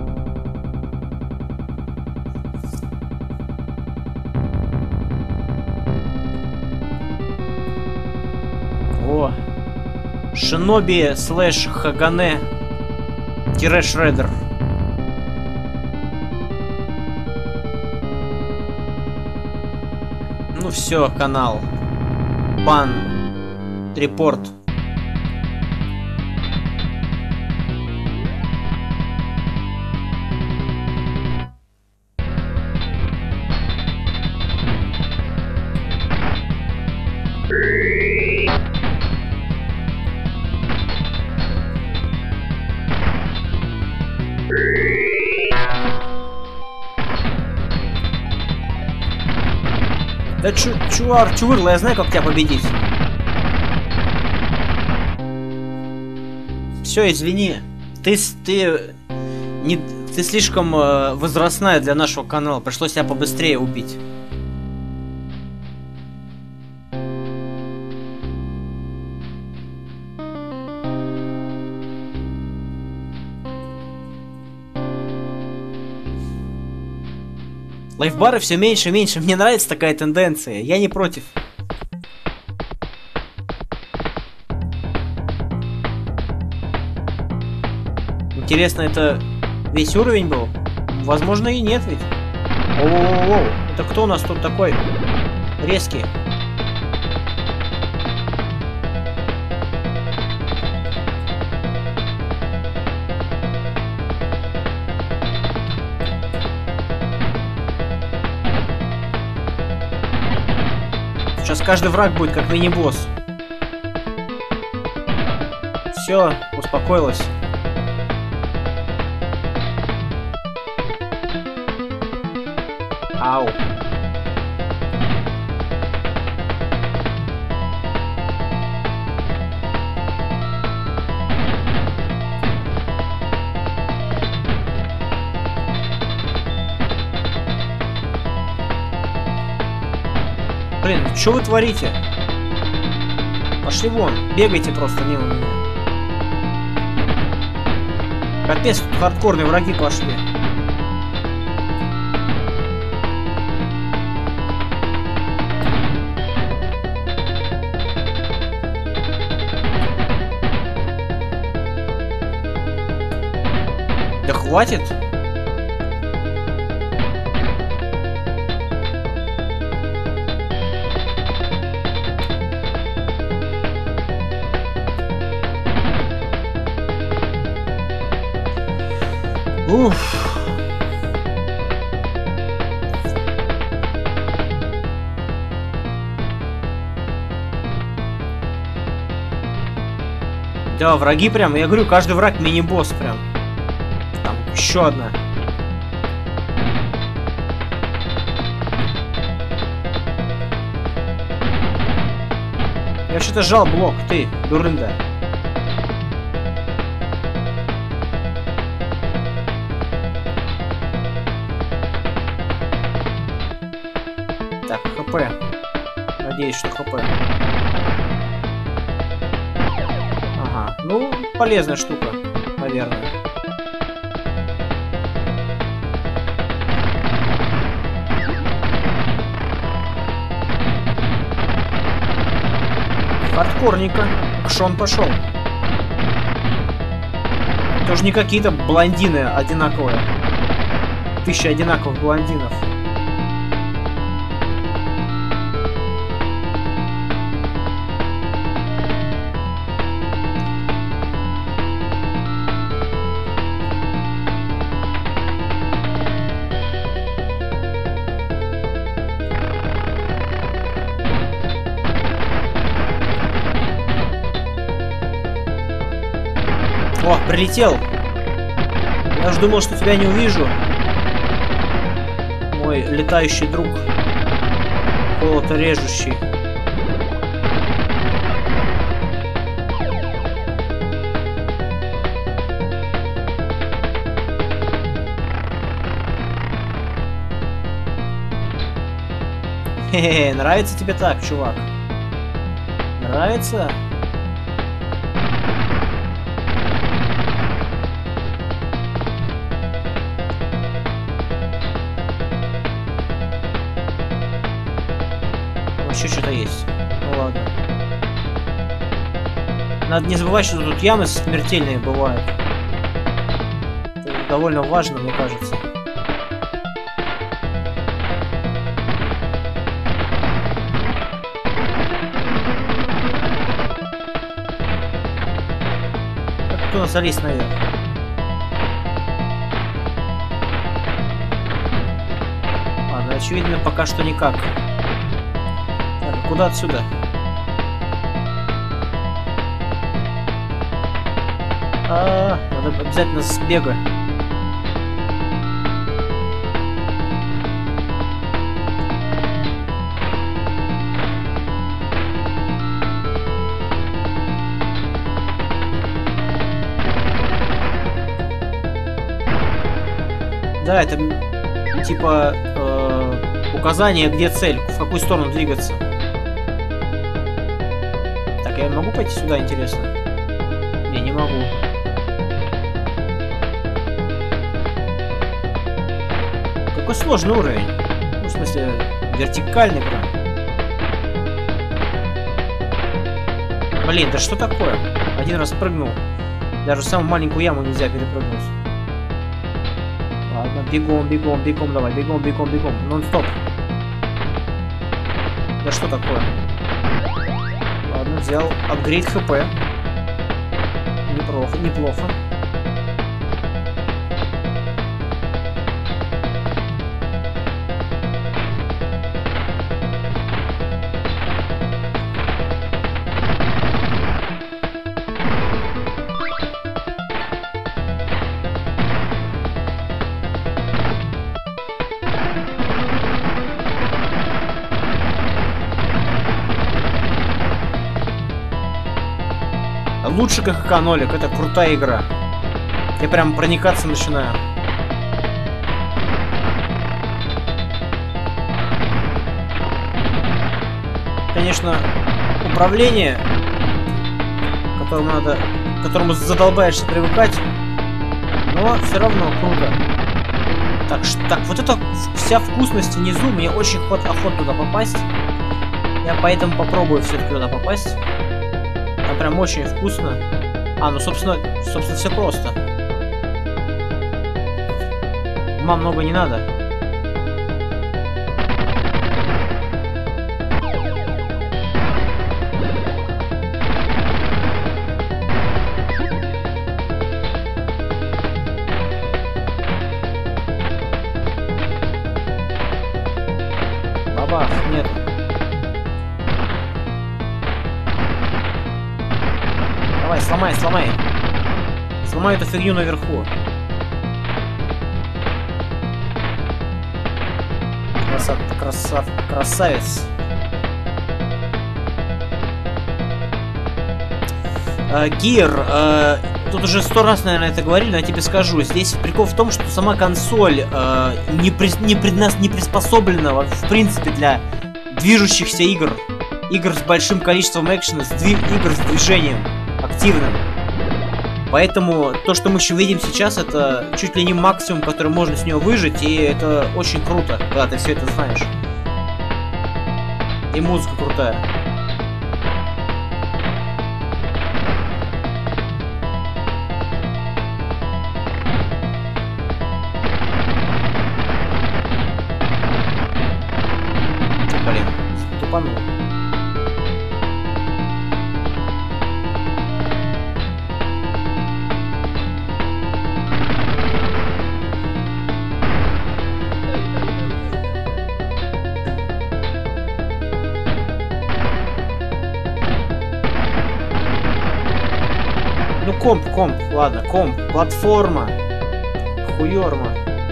О, Шиноби слэш Хагане тире Шреддер. Ну все, канал. Бан. Репорт. Да чу чувар, чувырла, я знаю, как тебя победить. Все, извини. Ты, ты, не, ты слишком э, возрастная для нашего канала. Пришлось тебя побыстрее убить. Лайфбары все меньше и меньше. Мне нравится такая тенденция. Я не против. Интересно, это весь уровень был? Возможно, и нет ведь. Оу-оу-оу. Это кто у нас тут такой резкий? Сейчас каждый враг будет как мини-босс. Все, успокоилась. Ау. Блин, что вы творите? Пошли вон, бегайте просто мимо меня. Капец, тут хардкорные враги пошли. Да хватит. Уф. Да, враги прям, я говорю, каждый враг мини-босс прям. Там еще одна. Я что-то жал блок, ты, дурында. Так, хп. Надеюсь, что хп. Ага, ну, полезная штука, наверное. Хардкорненько. Кшон пошел. Тоже не какие-то блондины одинаковые. Тысяча одинаковых блондинов. О, прилетел. Я же думал, что тебя не увижу. Мой летающий друг. Колото-режущий. Хе-хе, нравится тебе так, чувак? Нравится? Еще что-то есть. Ну ладно. Надо не забывать, что тут ямы смертельные бывают. Это довольно важно, мне кажется. Как кто залезть наверх? Ладно, очевидно, пока что никак. Куда отсюда? А, надо обязательно с бега. Да, это типа э, указание, где цель, в какую сторону двигаться. Я могу пойти сюда, интересно? Не, не могу. Какой сложный уровень. в смысле, вертикальный прям. Блин, да что такое? Один раз прыгнул. Даже в самую маленькую яму нельзя перепрыгнуть. Ладно, бегом, бегом, бегом, давай, бегом, бегом, бегом. Нон-стоп. Да что такое? Ладно, взял апгрейд хп. Неплохо, неплохо. Лучше как Нолик, это крутая игра. Я прям проникаться начинаю. Конечно, управление, к которому надо, к которому задолбаешься привыкать, но все равно круто. Так, так, вот это вся вкусность внизу, мне очень охота туда попасть. Я поэтому попробую все-таки туда попасть. Там прям очень вкусно. А, ну собственно, собственно все просто. Ума много не надо. Бабах, нет. Давай, сломай, сломай. Сломай эту фигню наверху. Красав... Красав... Красавец. Э, Гир, э, тут уже сто раз, наверное, это говорили, но я тебе скажу. Здесь прикол в том, что сама консоль э, не, при... не, пред... не приспособлена, в принципе, для движущихся игр. Игр с большим количеством экшена, с дви... игр с движением активным. Поэтому то, что мы еще видим сейчас, это чуть ли не максимум, который можно с него выжить, и это очень круто, когда ты все это знаешь. И музыка крутая. Блин, тупанул. Комп, комп, ладно, комп, платформа, хуёрма.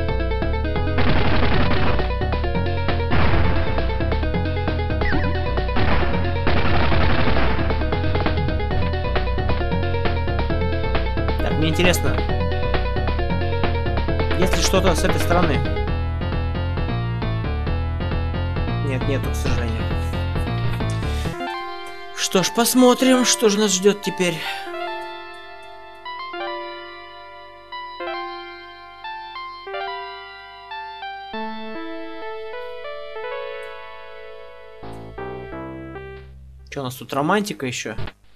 Так, мне интересно, есть ли что-то с этой стороны? Нет, нету, к сожалению. Что ж, посмотрим, что же нас ждет теперь. Что у нас тут, романтика еще?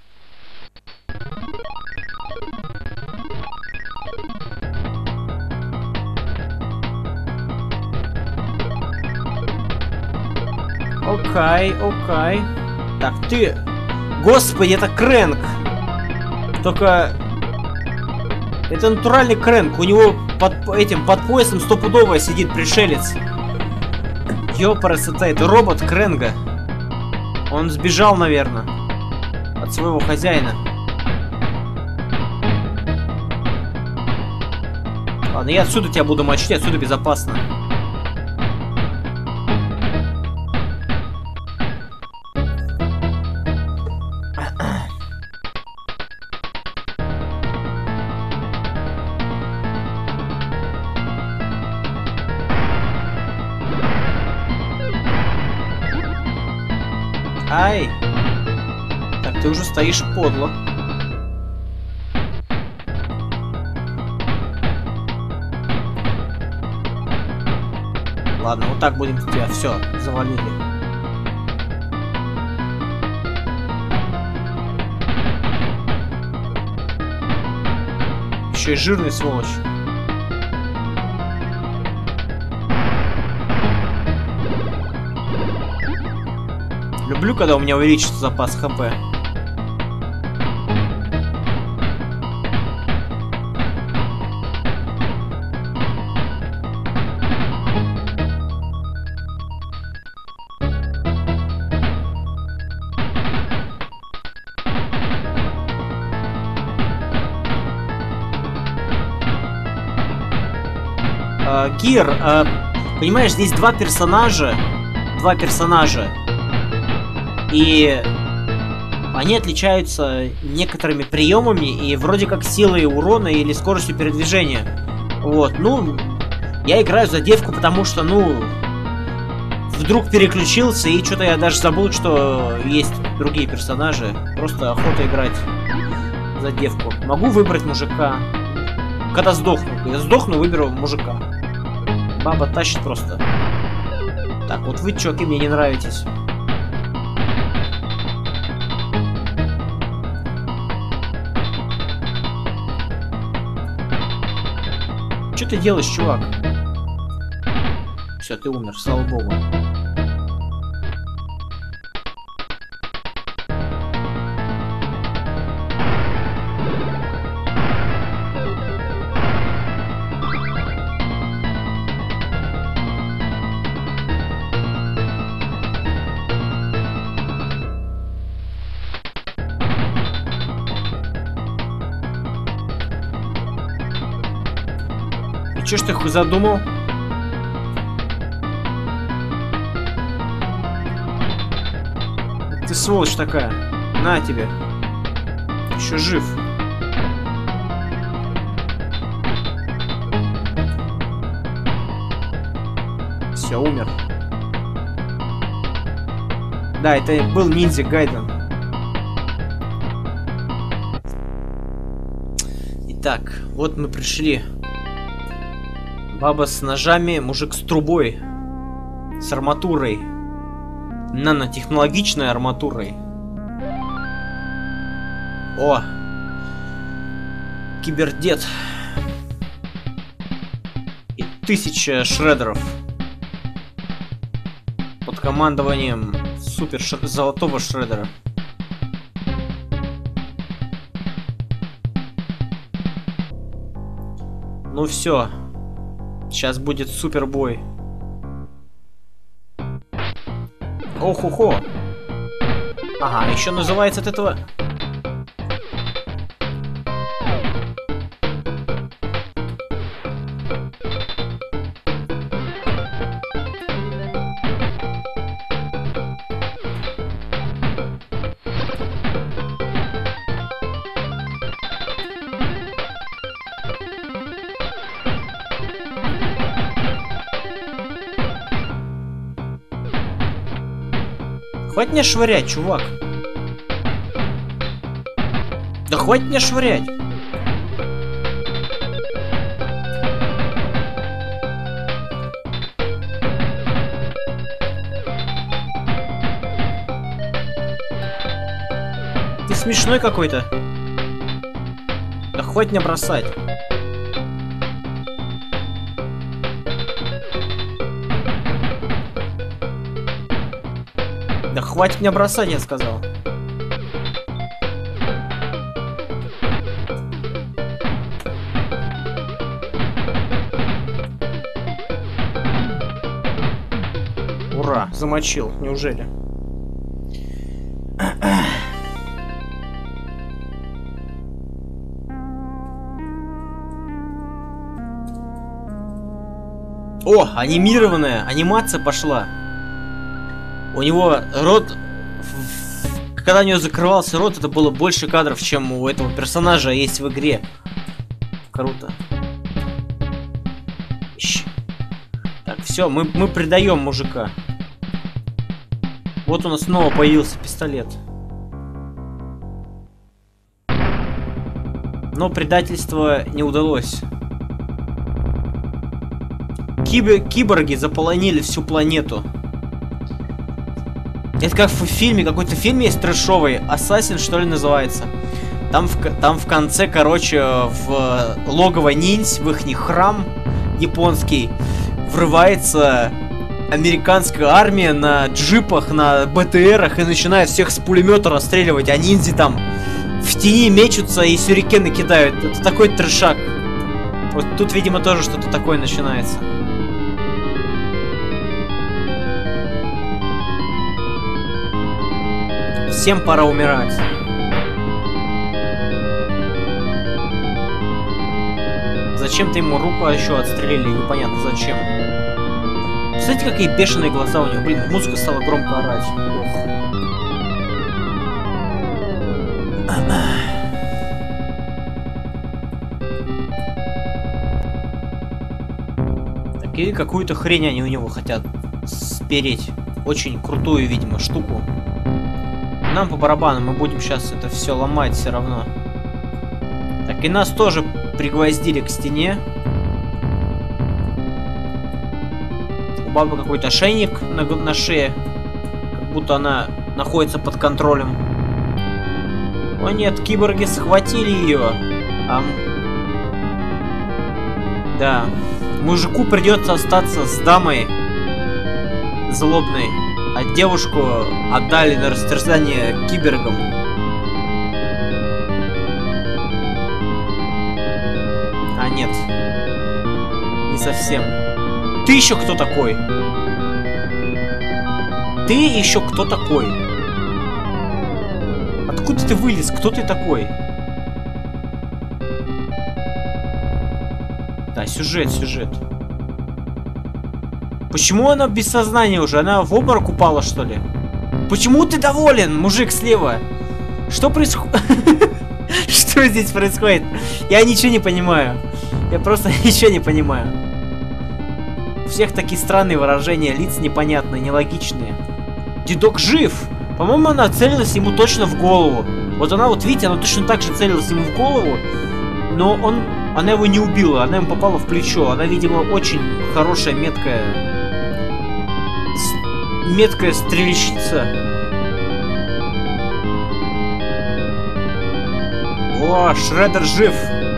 Окей, окей. Так, ты... Господи, это Крэнк! Только... Это натуральный Крэнк. У него под этим, под поясом стопудово сидит пришелец. Ёпарасоте, это робот Крэнга. Он сбежал, наверное, от своего хозяина. Ладно, я отсюда тебя буду мочить, отсюда безопасно. Ай! Так, ты уже стоишь подло. Ладно, вот так будем тебя. Все, завалили. Еще и жирный сволочь. Люблю, когда у меня увеличится запас хп. Кир, э, понимаешь, здесь два персонажа, два персонажа, и они отличаются некоторыми приемами и вроде как силой урона или скоростью передвижения. Вот, ну, я играю за девку, потому что, ну, вдруг переключился и что-то я даже забыл, что есть другие персонажи. Просто охота играть за девку. Могу выбрать мужика. Когда сдохну, я сдохну, выберу мужика. Баба тащит просто. Так, вот вы, чуваки, мне не нравитесь. Что ты делаешь, чувак? Все, ты умер, слава богу. Че ж ты хуй задумал? Ты сволочь такая. На тебе. Еще жив. Все, умер. Да, это был ниндзя Гайден. Итак, вот мы пришли. Баба с ножами, мужик с трубой. С арматурой. Нанотехнологичной арматурой. О! Кибердед. И тысяча шредеров. Под командованием супер ш... золотого шредера. Ну все. Сейчас будет супер бой. Ох-хо-хо. Ага, еще называется от этого... Хватит мне швырять, чувак. Да хватит мне швырять. Ты смешной какой-то. Да хватит мне бросать. Да хватит меня бросать, я сказал. Ура, замочил, неужели? О, анимированная анимация пошла. У него рот, когда у него закрывался рот, это было больше кадров, чем у этого персонажа есть в игре. Круто. Так, все, мы, мы предаем мужика. Вот у нас снова появился пистолет. Но предательство не удалось. кибер киборги заполонили всю планету. Это как в фильме, какой-то фильм есть трэшовый, Ассасин, что ли, называется. Там в, там в конце, короче, в логово ниндзь, в их храм японский, врывается американская армия на джипах, на БТРах и начинает всех с пулемета расстреливать, а ниндзя там в тени мечутся и сюрикены кидают. Это такой трешак. Вот тут, видимо, тоже что-то такое начинается. Всем пора умирать. Зачем-то ему руку еще отстрелили, непонятно зачем. Смотрите, какие бешеные глаза у него. Блин, музыка стала громко орать. Так, и какую-то хрень они у него хотят спереть. Очень крутую, видимо, штуку. Нам по барабану, мы будем сейчас это все ломать все равно. Так, и нас тоже пригвоздили к стене. У бабы какой-то ошейник на, на шее. Как будто она находится под контролем. О нет, киборги схватили ее. А... Да. Мужику придется остаться с дамой злобной. А девушку отдали на растерзание киборгам. А нет. Не совсем. Ты еще кто такой? Ты еще кто такой? Откуда ты вылез? Кто ты такой? Да, сюжет, сюжет. Почему она без сознания уже? Она в обморок упала, что ли? Почему ты доволен, мужик слева? Что происходит? Что здесь происходит? Я ничего не понимаю. Я просто ничего не понимаю. У всех такие странные выражения, лиц непонятные, нелогичные. Дедок жив! По-моему, она целилась ему точно в голову. Вот она, вот видите, она точно так же целилась ему в голову. Но он... Она его не убила, она ему попала в плечо. Она, видимо, очень хорошая, меткая... Меткая стрельщица. О, Шреддер жив.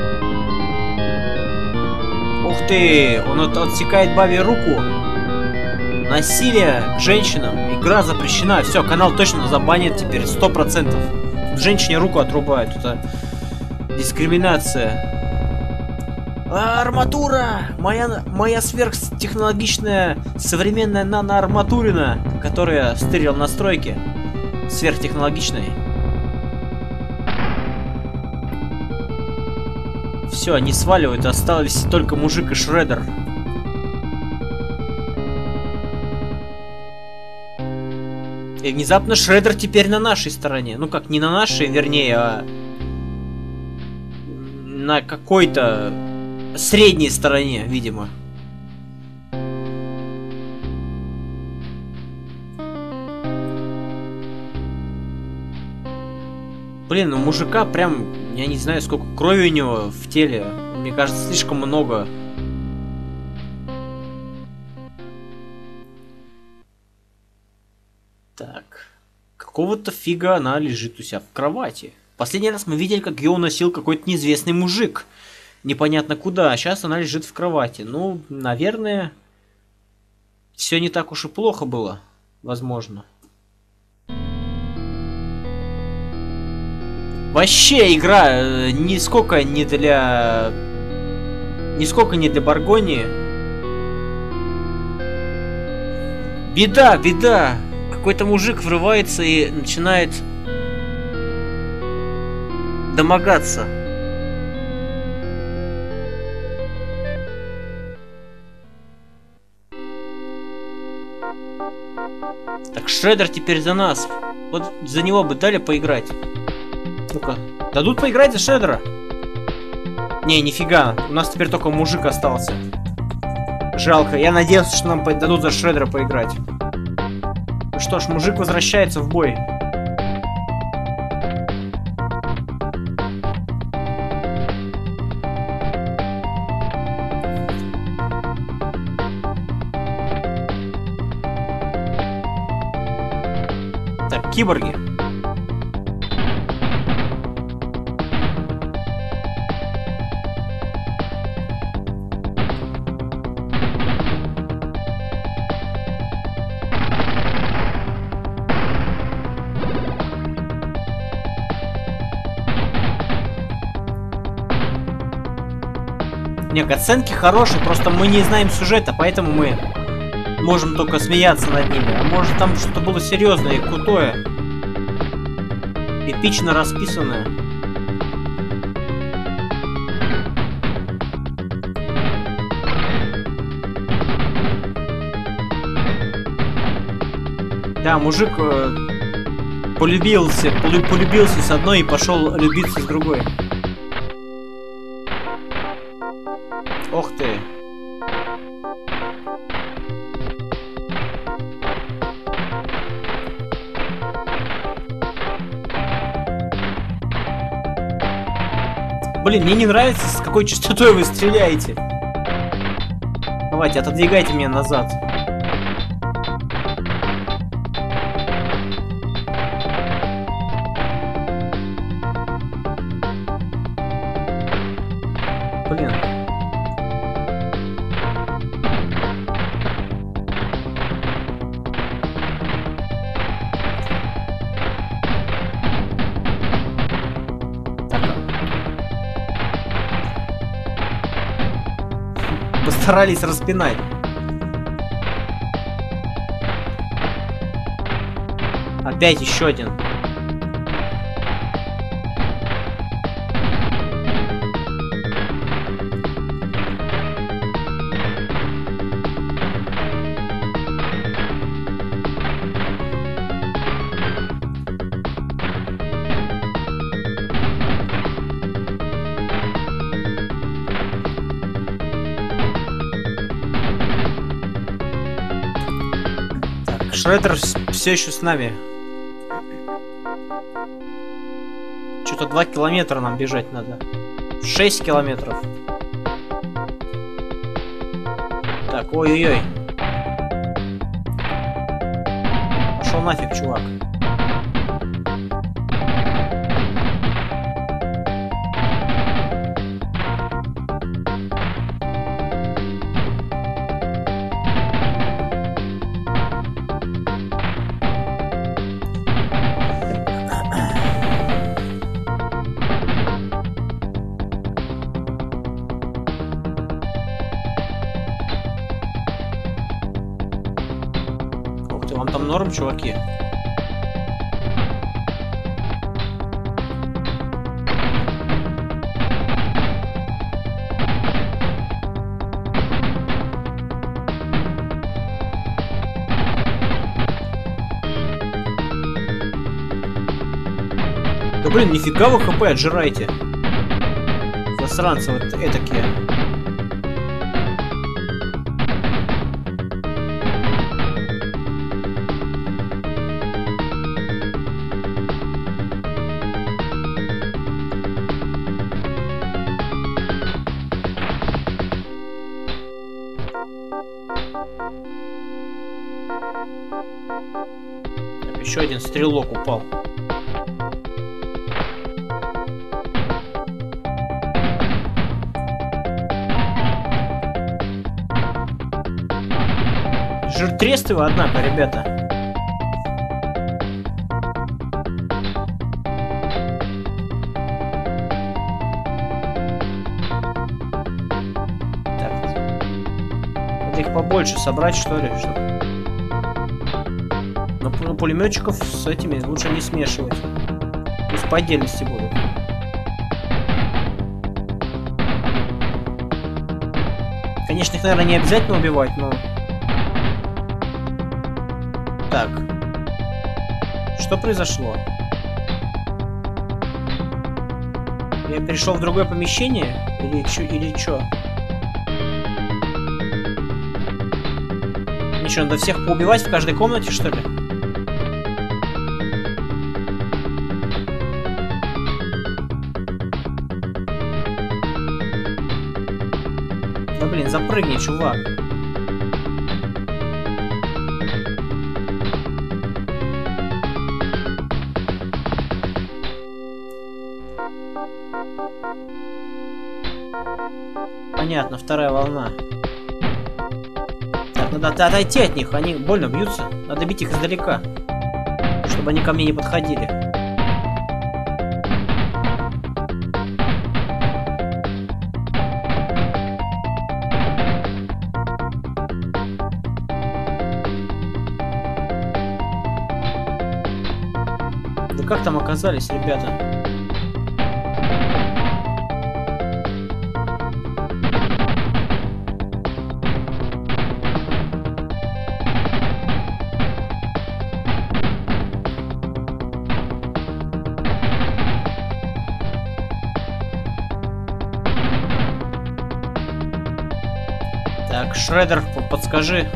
Ух ты, он от отсекает бабе руку. Насилие к женщинам. Игра запрещена. Все, канал точно забанит теперь, сто процентов. Женщине руку отрубают. Это дискриминация. А, арматура! Моя, моя сверхтехнологичная современная наноарматурина, которая стырил настройки. Сверхтехнологичной. Все, они сваливают, остались только мужик и Шреддер. И внезапно Шреддер теперь на нашей стороне. Ну как, не на нашей, вернее, а на какой-то средней стороне, видимо. Блин, у мужика прям, я не знаю, сколько крови у него в теле. Мне кажется, слишком много. Так. Какого-то фига она лежит у себя в кровати. Последний раз мы видели, как ее уносил какой-то неизвестный мужик. Непонятно куда, а сейчас она лежит в кровати. Ну, наверное, все не так уж и плохо было. Возможно. Вообще игра э, нисколько не для... Нисколько не для Баргонии. Беда, беда. Какой-то мужик врывается и начинает домогаться. Так, Шреддер теперь за нас. Вот за него бы дали поиграть. Ну-ка, дадут поиграть за Шреддера? Не, нифига. У нас теперь только мужик остался. Жалко. Я надеялся, что нам дадут за Шреддера поиграть. Ну что ж, мужик возвращается в бой. киборги. Нет, оценки хорошие, просто мы не знаем сюжета, поэтому мы можем только смеяться над ними. А может там что-то было серьезное и крутое. Эпично расписанное. Да, мужик э, полюбился, полюбился с одной и пошел любиться с другой. Ох ты. Блин, мне не нравится, с какой частотой вы стреляете. Давайте, отодвигайте меня назад. Блин. Постарались распинать. Опять еще один. Шреддер все еще с нами. Что-то два километра нам бежать надо. шесть километров. Так, ой-ой-ой. Пошел нафиг, чувак. Вам там норм, чуваки? Да блин, нифига вы хп отжираете. Засранцы вот этакие. Еще один стрелок упал. Жиртрестовый, однако, ребята. Так. Надо их побольше собрать, что ли? Что? Но пулеметчиков с этими лучше не смешивать. Пусть по отдельности будут. Конечно, их, наверное, не обязательно убивать, но... Так. Что произошло? Я перешел в другое помещение? Или чё? Или чё? Ничего, надо всех поубивать в каждой комнате, что ли? Да блин, запрыгни, чувак. Понятно, вторая волна. Так, надо отойти от них, они больно бьются. Надо бить их издалека, чтобы они ко мне не подходили. Вы как там оказались, ребята? Так, Шреддер, подскажи.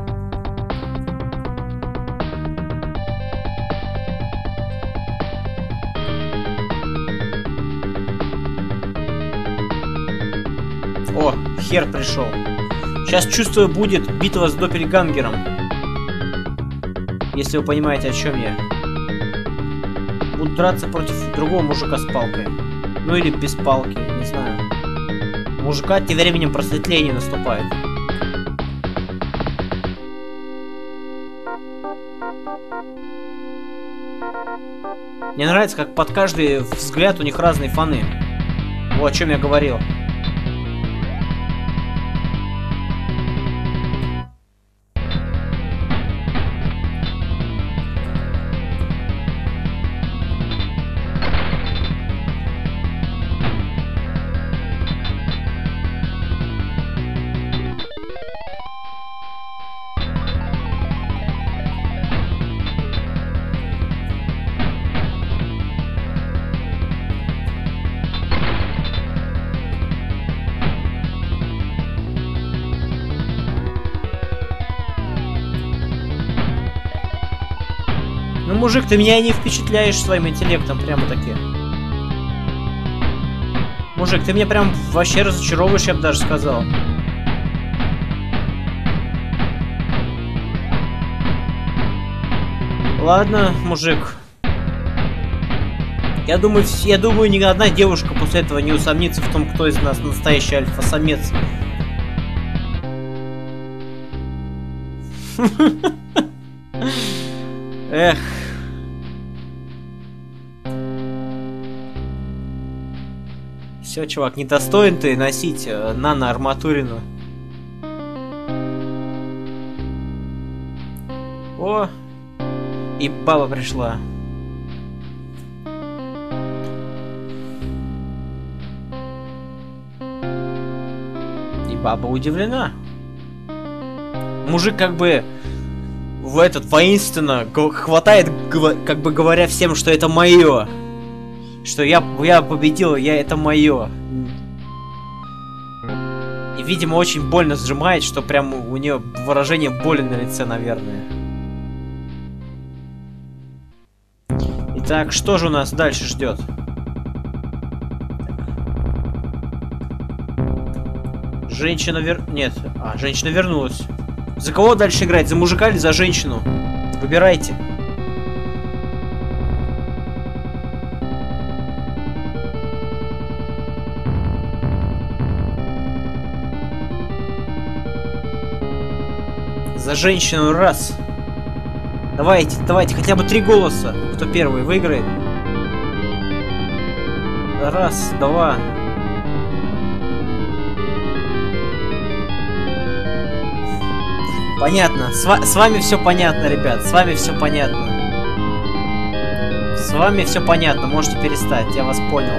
О, Хер пришел. Сейчас, чувствую, будет битва с Доппельгангером. Если вы понимаете, о чем я. Буду драться против другого мужика с палкой. Ну или без палки, не знаю. У мужика тем временем просветление наступает. Мне нравится, как под каждый взгляд у них разные фаны. Вот о чем я говорил. Ну, мужик, ты меня и не впечатляешь своим интеллектом, прямо таки. Мужик, ты меня прям вообще разочаровываешь, я бы даже сказал. Ладно, мужик. Я думаю, я думаю, ни одна девушка после этого не усомнится в том, кто из нас настоящий альфа-самец. Эх. Все, чувак, недостоин ты носить э, нано-арматурину. О! И баба пришла. И баба удивлена. Мужик как бы в этот воинственно хватает, как бы говоря всем, что это мое. Что я, я победил, я это мое. И, видимо, очень больно сжимает, что прям у нее выражение боли на лице, наверное. Итак, что же у нас дальше ждет? Женщина вер... Нет, а, женщина вернулась. За кого дальше играть? За мужика или за женщину? Выбирайте. За женщину раз. Давайте, давайте, хотя бы три голоса. Кто первый выиграет? Раз, два. Понятно. С, с вами все понятно, ребят. С вами все понятно. С вами все понятно. Можете перестать. Я вас понял.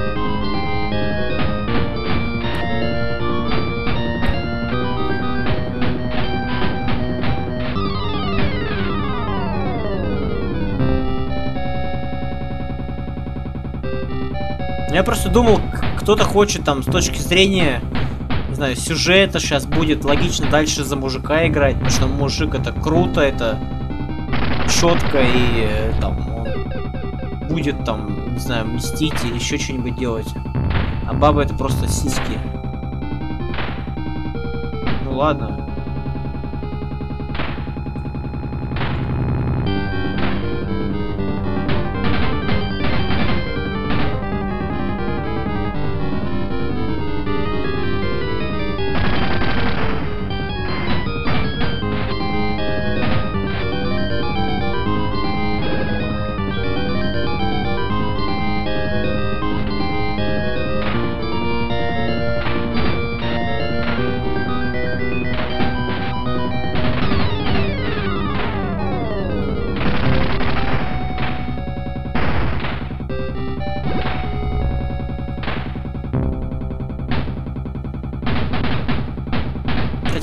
Я просто думал, кто-то хочет там с точки зрения, не знаю, сюжета сейчас будет логично дальше за мужика играть, потому что мужик это круто, это четко и там он будет там, не знаю, мстить или еще что-нибудь делать. А баба это просто сиськи. Ну ладно.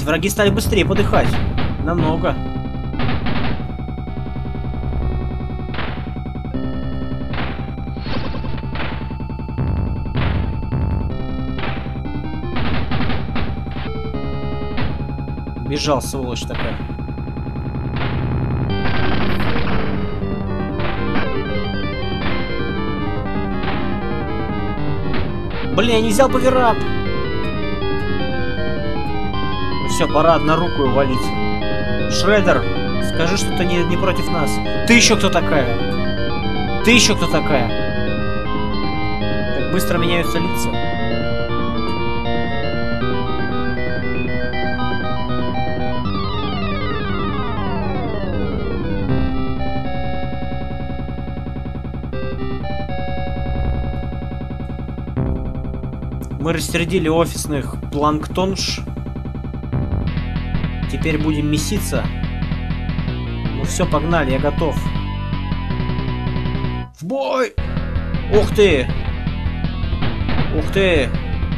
враги стали быстрее подыхать. Намного. Бежал, сволочь такая. Блин, я не взял поверап. Все, пора однорукую валить. Шреддер, скажи, что ты не, не против нас. Ты еще кто такая? Ты еще кто такая? Как быстро меняются лица. Мы рассердили офисных планктонш. Теперь будем меситься. Ну все, погнали, я готов. В бой! Ух ты! Ух ты!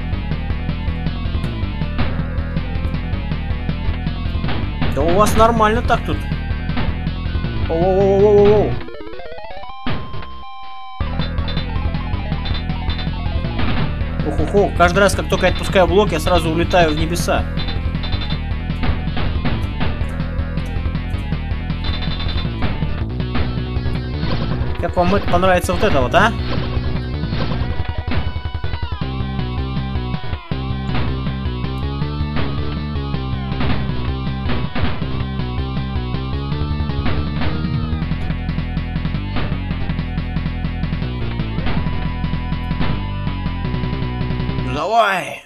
Да у вас нормально так тут. Оу-оу-оу-оу-оу. Ох-ох-ох, каждый раз, как только я отпускаю блок, я сразу улетаю в небеса. Как вам это понравится вот это вот, а? Ну давай!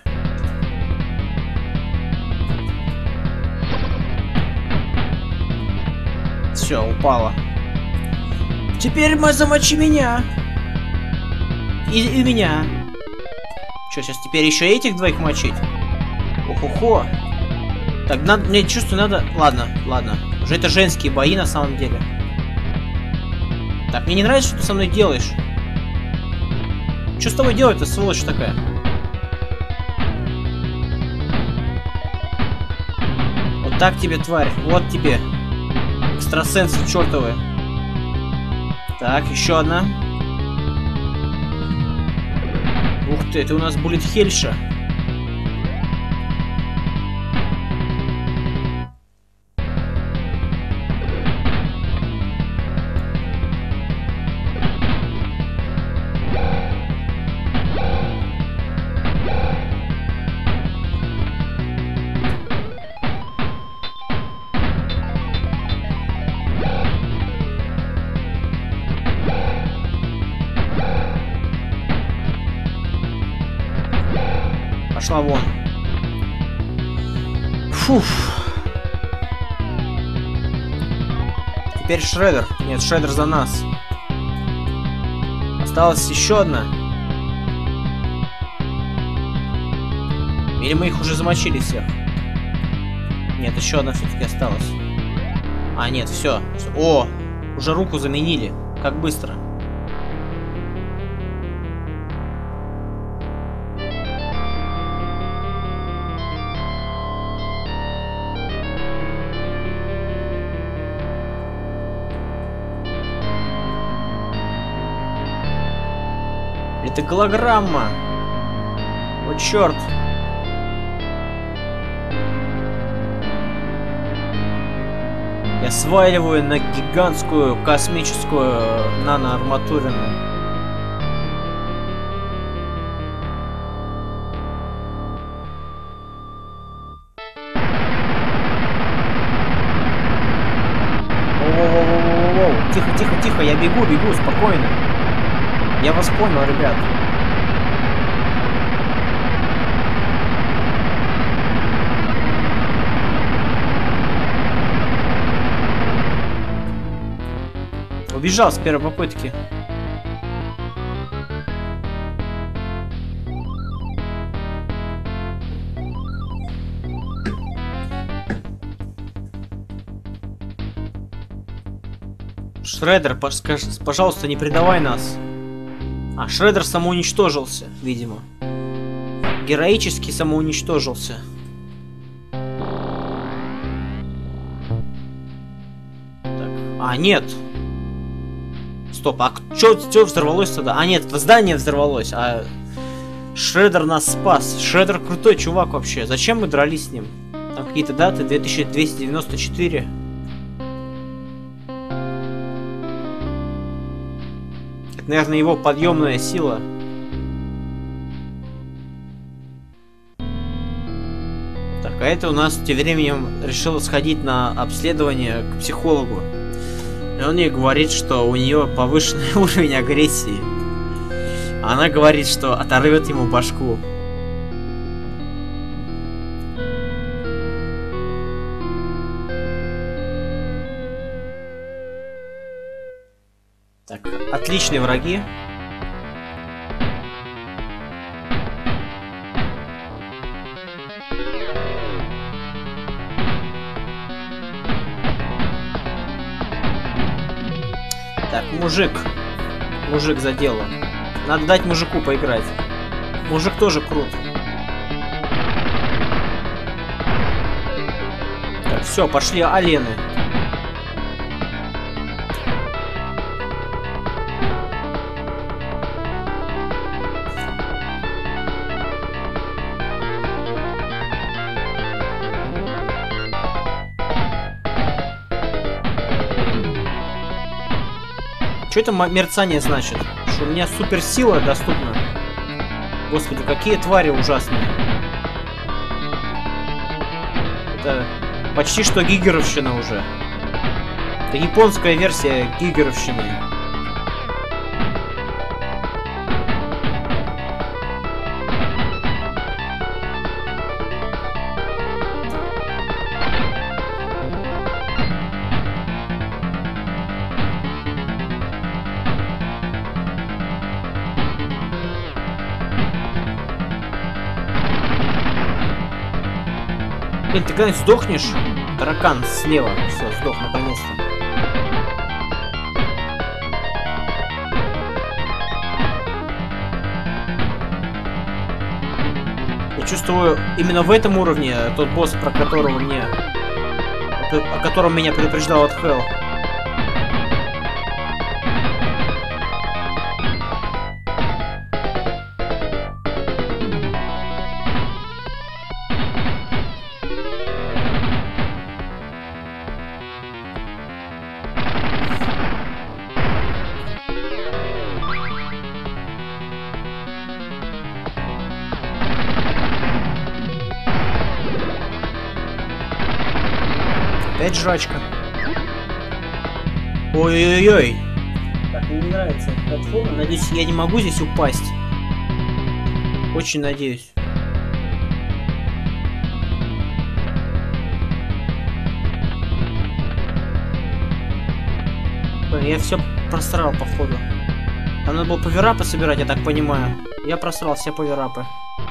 Все, упала. Теперь мы замочи меня. И, и меня. Что, сейчас теперь еще этих двоих мочить? Ох-охо. Так, надо, мне чувствую, надо... Ладно, ладно. Уже это женские бои на самом деле. Так, мне не нравится, что ты со мной делаешь. Что с тобой делать-то, сволочь такая? Вот так тебе, тварь. Вот тебе. Экстрасенсы чертовы. Так, еще одна. Ух ты, это у нас будет Хельша. Пошла вон. Фуф. Теперь Шреддер. Нет, Шреддер за нас. Осталась еще одна. Или мы их уже замочили всех? Нет, еще одна все-таки осталась. А, нет, все. О, уже руку заменили. Как быстро. Это голограмма. Вот черт. Я сваливаю на гигантскую космическую наноарматурину. Воу-воу-воу-воу-воу. Тихо, тихо, тихо, я бегу, бегу, спокойно. Я вас понял, ребят. Убежал с первой попытки. Шреддер, пожалуйста, не предавай нас. А, Шреддер самоуничтожился, видимо. Героически самоуничтожился. А, нет. Стоп, а чё, чё взорвалось тогда? А, нет, это здание взорвалось, а... Шреддер нас спас. Шреддер крутой чувак вообще. Зачем мы дрались с ним? Там какие-то даты, две тысячи двести девяносто четыре. Это, наверное, его подъемная сила. Так, а это у нас тем временем решила сходить на обследование к психологу. И он ей говорит, что у нее повышенный уровень агрессии. А она говорит, что оторвет ему башку. Так, отличные враги. Так, мужик. Мужик за дело. Надо дать мужику поиграть. Мужик тоже крут. Так, все, пошли алены. Что это мерцание значит? Что у меня суперсила доступна? Господи, какие твари ужасные. Это почти что гигеровщина уже. Это японская версия гигеровщины. Блин, ты когда-нибудь сдохнешь? Таракан слева. Все, сдох наконец-то. Я чувствую, именно в этом уровне тот босс, про которого мне... о котором меня предупреждал от Hell. Опять жрачка. Ой-ой-ой. Так, мне не нравится эта платформа. Надеюсь, я не могу здесь упасть. Очень надеюсь. Блин, я все просрал, походу. Там надо было поверапы собирать, я так понимаю. Я просрал все поверапы.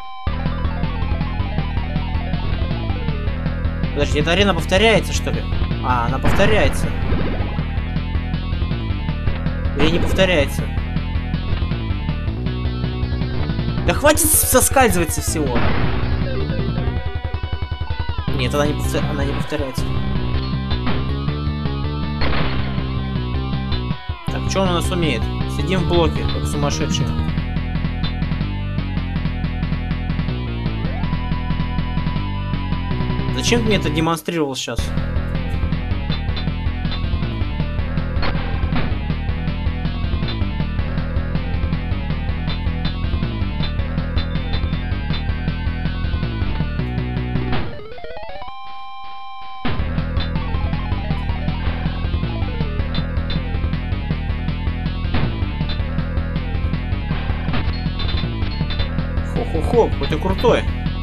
Подожди, эта арена повторяется, что ли? А, она повторяется. Или не повторяется? Да хватит соскальзывать со всего. Нет, она не, повтор... она не повторяется. Так, что он у нас умеет? Сидим в блоке, как сумасшедшие. Зачем ты мне это демонстрировал сейчас? Хо-хо-хо, какой ты крутой.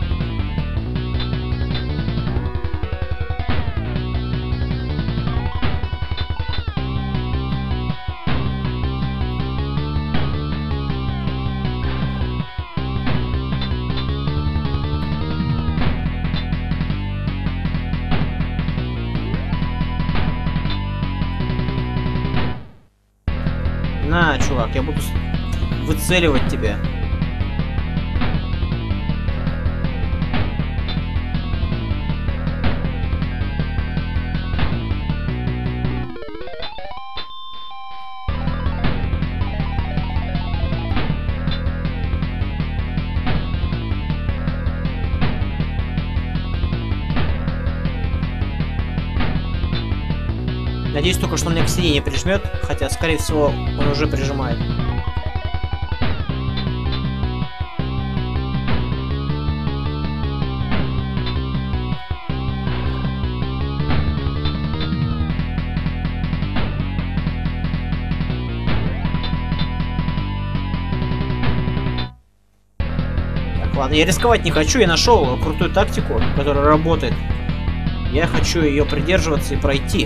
На, чувак, я буду выцеливать тебя. Надеюсь только, что он меня к стене не прижмет, хотя, скорее всего, он уже прижимает. Ладно, я рисковать не хочу, я нашел крутую тактику, которая работает. Я хочу ее придерживаться и пройти.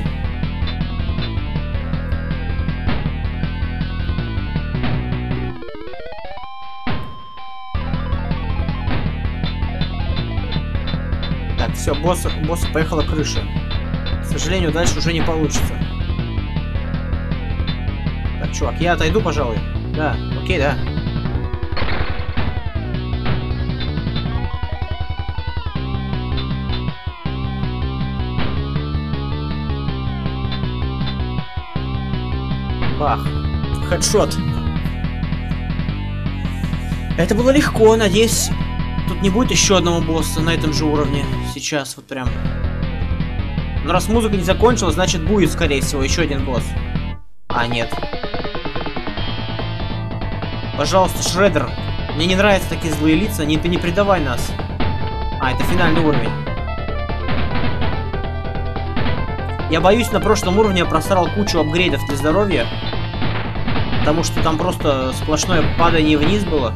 Так, все, босс, босс поехала крыша. К сожалению, дальше уже не получится. Так, чувак, я отойду, пожалуй. Да, окей, да. Бах. Хедшот. Это было легко, надеюсь, тут не будет еще одного босса на этом же уровне. Сейчас вот прям. Но раз музыка не закончилась, значит будет, скорее всего, еще один босс. А, нет. Пожалуйста, Шреддер. Мне не нравятся такие злые лица, не, не предавай нас. А, это финальный уровень. Я боюсь, на прошлом уровне я просрал кучу апгрейдов для здоровья. Потому что там просто сплошное падание вниз было.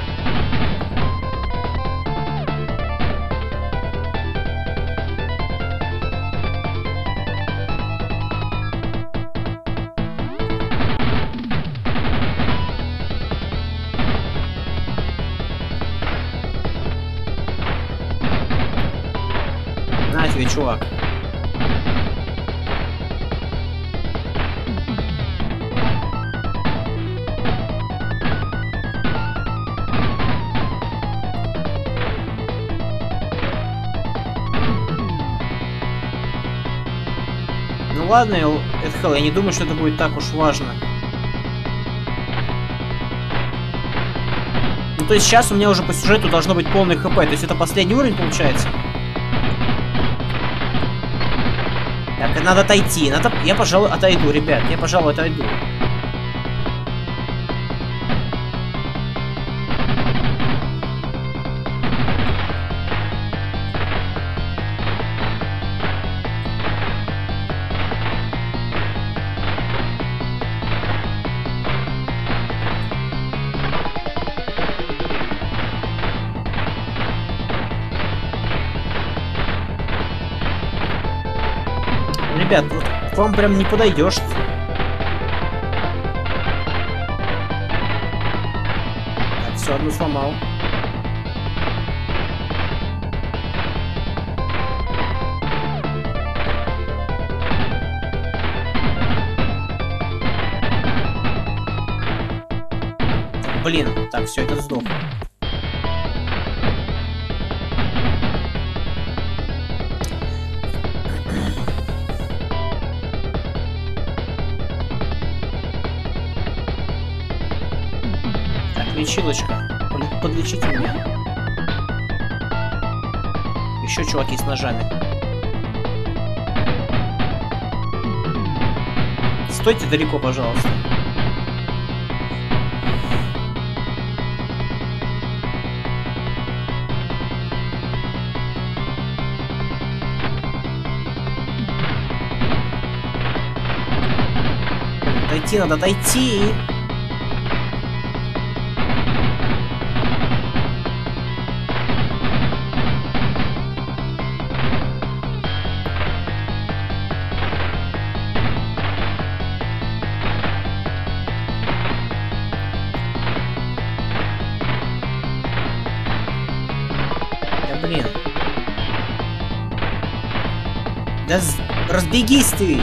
На тебе, чувак. Ну ладно, Эдхел, я не думаю, что это будет так уж важно. Ну то есть сейчас у меня уже по сюжету должно быть полный хп, то есть это последний уровень получается. Так, надо отойти, надо... Я, пожалуй, отойду, ребят, я, пожалуй, отойду. Ребят, вот к вам прям не подойдешь. Так, все, одну сломал. Блин, так, все, этот сдох. Лечилочка. Подлечите меня. Еще чуваки с ножами. Стойте далеко, пожалуйста. Дойти надо, дойти. Блин. Да разбегись ты!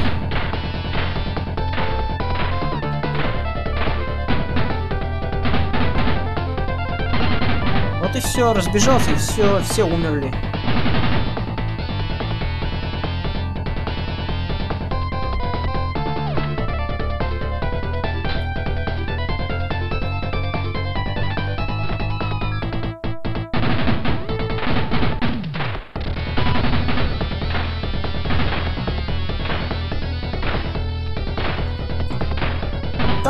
Вот и все, разбежался, и все, все умерли.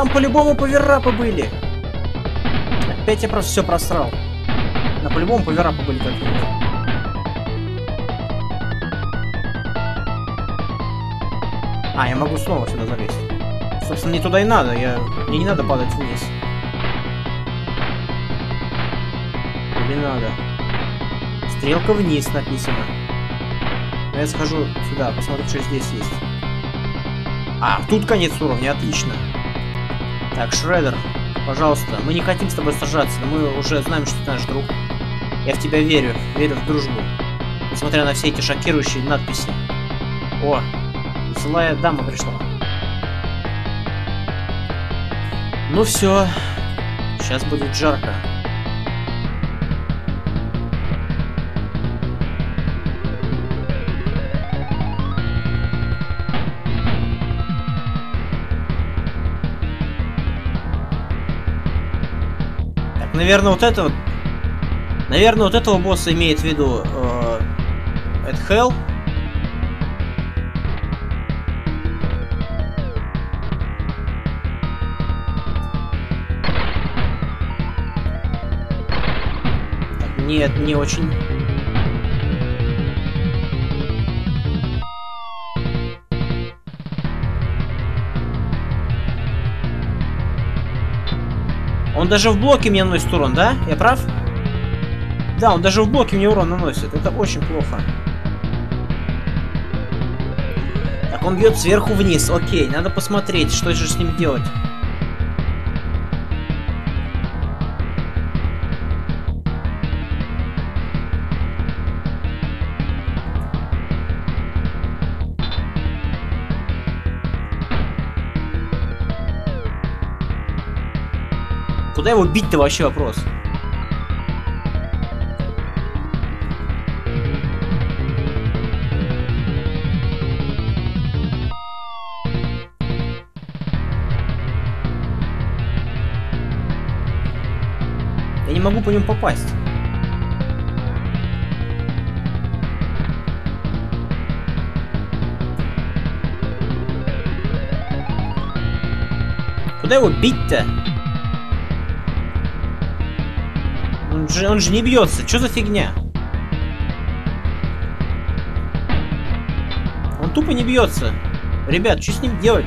Там по-любому поверрапы были. Опять я просто все просрал. На по-любому поверрапы были какие-нибудь. А, я могу снова сюда залезть. Собственно, не туда и надо. Я... Мне не надо падать вниз. Или надо? Стрелка вниз написано. Но я схожу сюда, посмотрю, что здесь есть. А, тут конец уровня, отлично. Так, Шреддер, пожалуйста. Мы не хотим с тобой сражаться, но мы уже знаем, что ты наш друг. Я в тебя верю, верю в дружбу. Несмотря на все эти шокирующие надписи. О, злая дама пришла. Ну все, сейчас будет жарко. Так, наверное, вот это вот, наверное, вот этого босса имеет в виду э, Эд Хелл. Нет, не очень. Он даже в блоке мне наносит урон, да? Я прав? Да, он даже в блоке мне урон наносит. Это очень плохо. Так, он бьет сверху вниз. Окей, надо посмотреть, что же с ним делать. Куда его бить-то вообще вопрос? Я не могу по нему попасть. Куда его бить-то? Он же, он же не бьется. Что за фигня? Он тупо не бьется. Ребят, что с ним делать?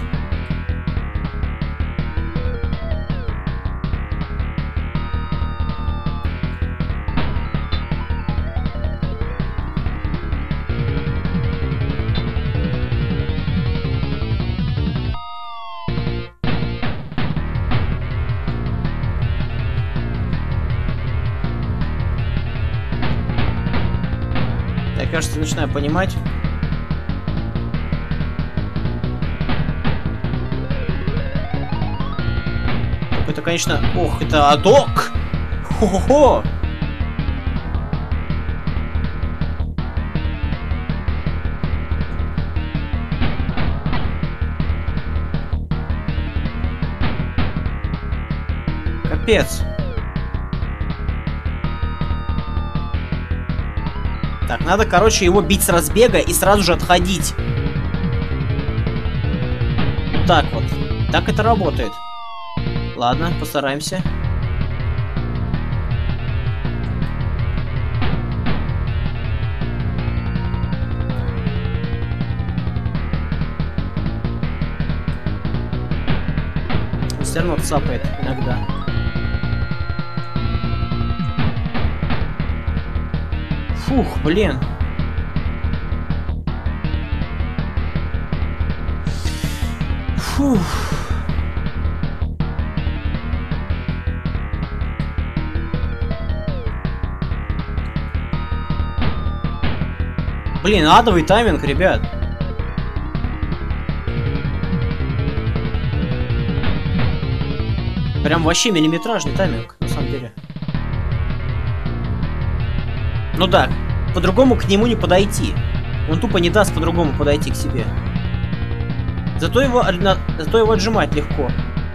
Я, кажется, начинаю понимать. Это, конечно... Ох, это адок! Хо-хо-хо! Капец! Так, надо, короче, его бить с разбега и сразу же отходить. Вот так вот. Так это работает. Ладно, постараемся. Все равно цапает иногда. Фух, блин. Фух. Блин, адовый тайминг, ребят. Прям вообще миллиметражный тайминг, на самом деле. Ну да, по-другому к нему не подойти. Он тупо не даст по-другому подойти к себе. Зато его, зато его отжимать легко.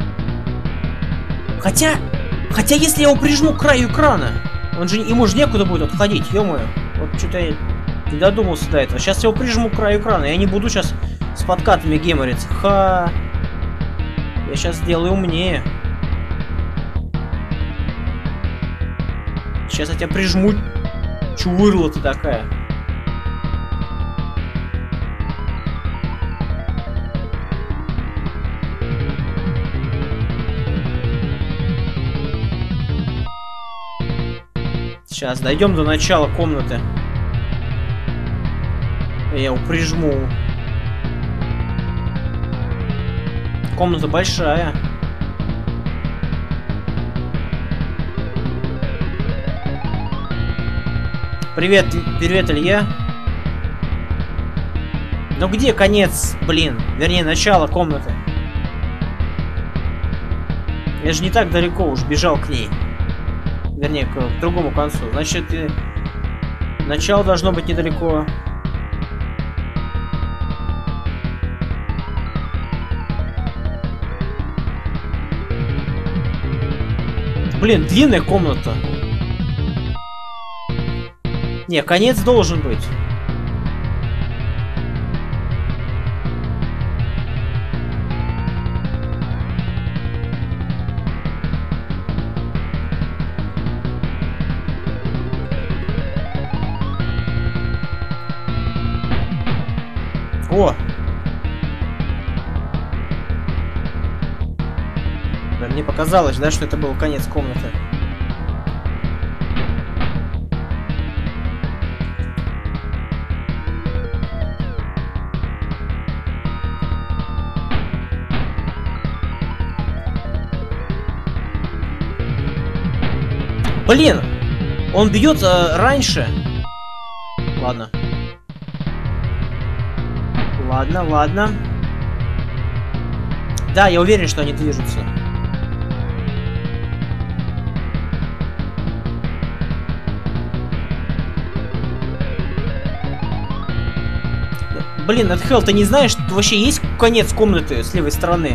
Хотя, хотя если я его прижму к краю экрана, он же, ему же некуда будет отходить, ё-моё. Вот что-то я не додумался до этого. Сейчас я его прижму к краю экрана, я не буду сейчас с подкатами гемориться. Ха. Я сейчас сделаю умнее. Сейчас я тебя прижму. Чувырла ты такая. Сейчас дойдем до начала комнаты. Я его прижму. Комната большая. Привет, привет, Илья. Ну где конец, блин? Вернее, начало комнаты. Я же не так далеко уж бежал к ней. Вернее, к, к другому концу. Значит, и... начало должно быть недалеко. Блин, длинная комната. Не, конец должен быть. О! Да, мне показалось, да, что это был конец комнаты. Блин! Он бьет э, раньше. Ладно. Ладно, ладно. Да, я уверен, что они движутся. Блин, Эдхел, ты не знаешь, что вообще есть конец комнаты с левой стороны?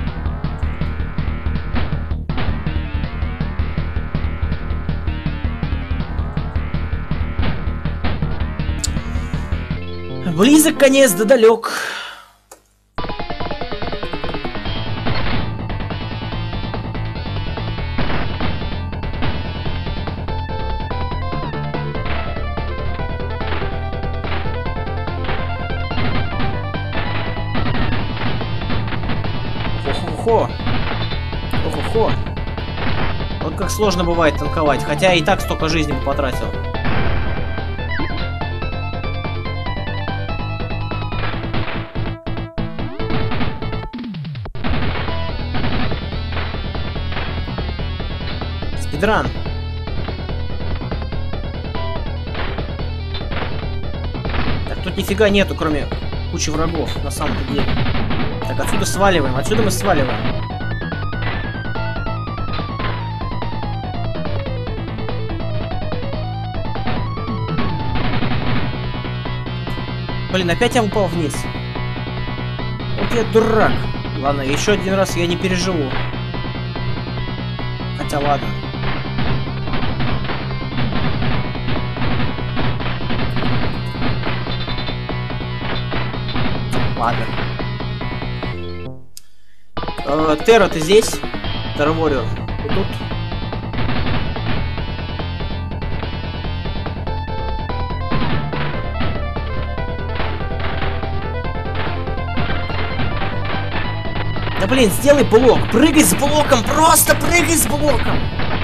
Близок конец, да далек. Охо-хо. Охо-хо. Вот как сложно бывает танковать, хотя я и так столько жизни потратил. Спидран. Так тут нифига нету, кроме кучи врагов, на самом-то деле. Так, отсюда сваливаем, отсюда мы сваливаем. Блин, опять я упал вниз. Вот я дурак. Ладно, еще один раз я не переживу. Хотя ладно. Ладно. Э, Терра, ты здесь? Терра Warrior. Ты тут? Да блин, сделай блок. Прыгай с блоком. Просто прыгай с блоком.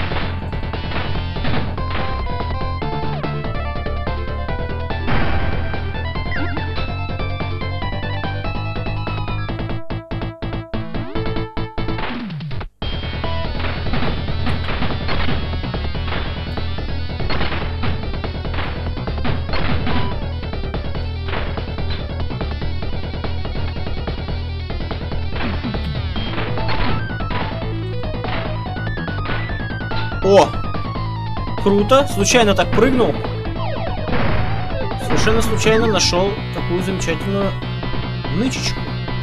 О! Круто! Случайно так прыгнул. Совершенно случайно нашел такую замечательную нычечку.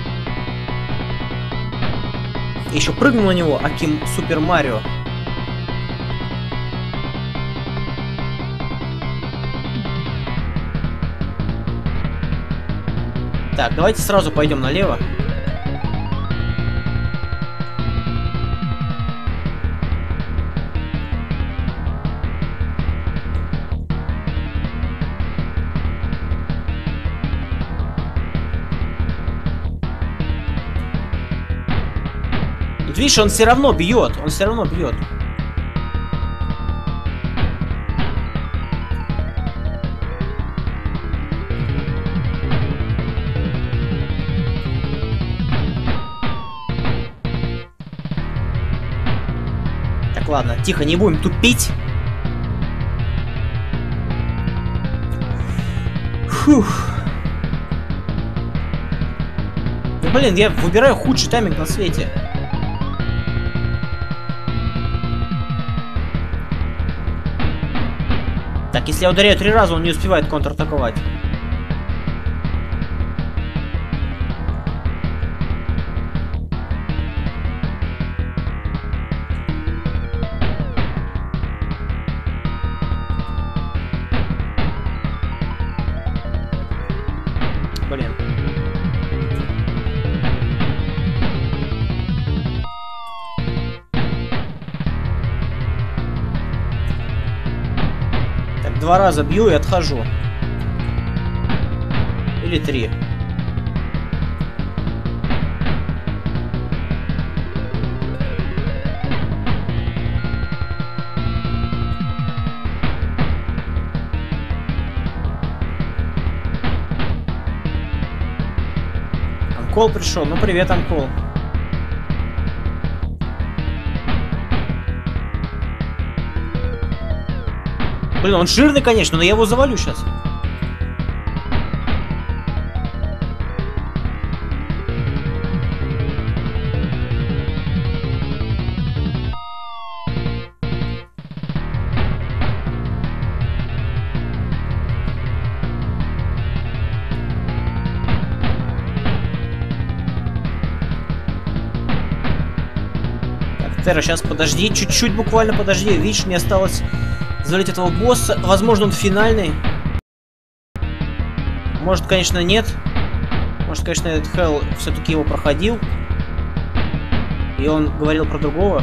И еще прыгнул на него, аким Супер Марио. Так, давайте сразу пойдем налево. Вот видишь, он все равно бьет, он все равно бьет. Так, ладно, тихо, не будем тупить. Фух. Да блин, я выбираю худший тайминг на свете. Так, если я ударяю три раза, он не успевает контратаковать. Блин. Так, два раза бью и отхожу. Или три. Анкол пришел. Ну привет, Анкол. Блин, он жирный, конечно, но я его завалю сейчас. Терра, сейчас подожди, чуть-чуть буквально подожди. Видишь, мне осталось завалить этого босса. Возможно, он финальный. Может, конечно, нет. Может, конечно, этот Хелл все-таки его проходил. И он говорил про другого.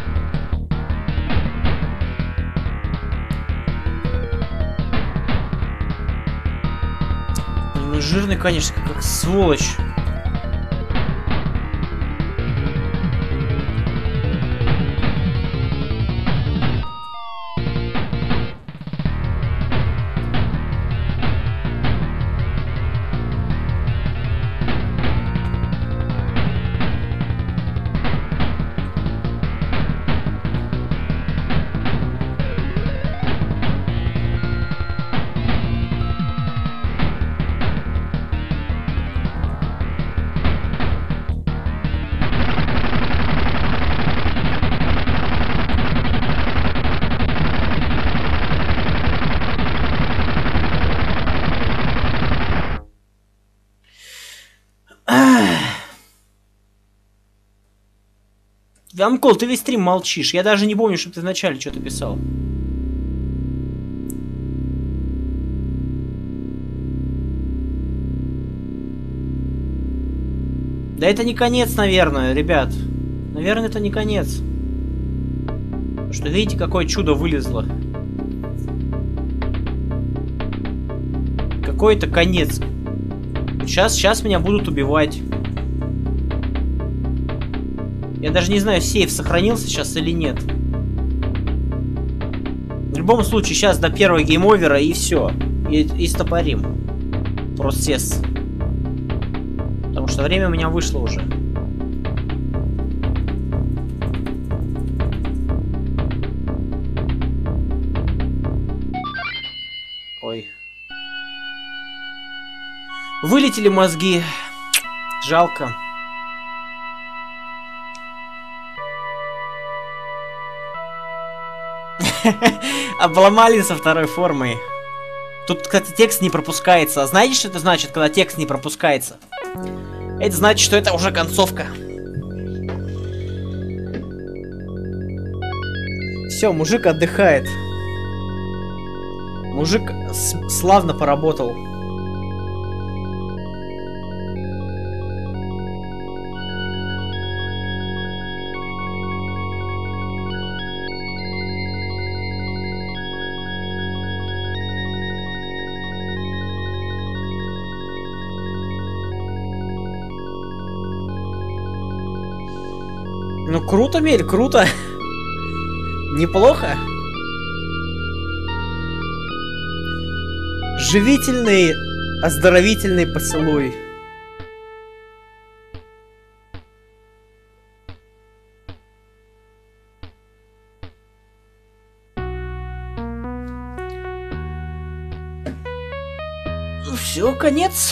Ну, жирный, конечно, как сволочь. Амкол, ты весь стрим молчишь. Я даже не помню, что ты вначале что-то писал. Да это не конец, наверное, ребят. Наверное, это не конец. Потому что видите, какое чудо вылезло. Какой-то конец. Сейчас, сейчас меня будут убивать. Я даже не знаю, сейф сохранился сейчас или нет. В любом случае, сейчас до первого гейм-овера и все. И, и стопорим. Процесс. Потому что время у меня вышло уже. Ой. Вылетели мозги. Жалко. Обломали со второй формой. Тут, кстати, текст не пропускается. А знаете, что это значит, когда текст не пропускается? Это значит, что это уже концовка. Все, мужик отдыхает. Мужик славно поработал. Ну круто, Мель, круто. Неплохо. Живительный, оздоровительный поцелуй. Ну все, конец.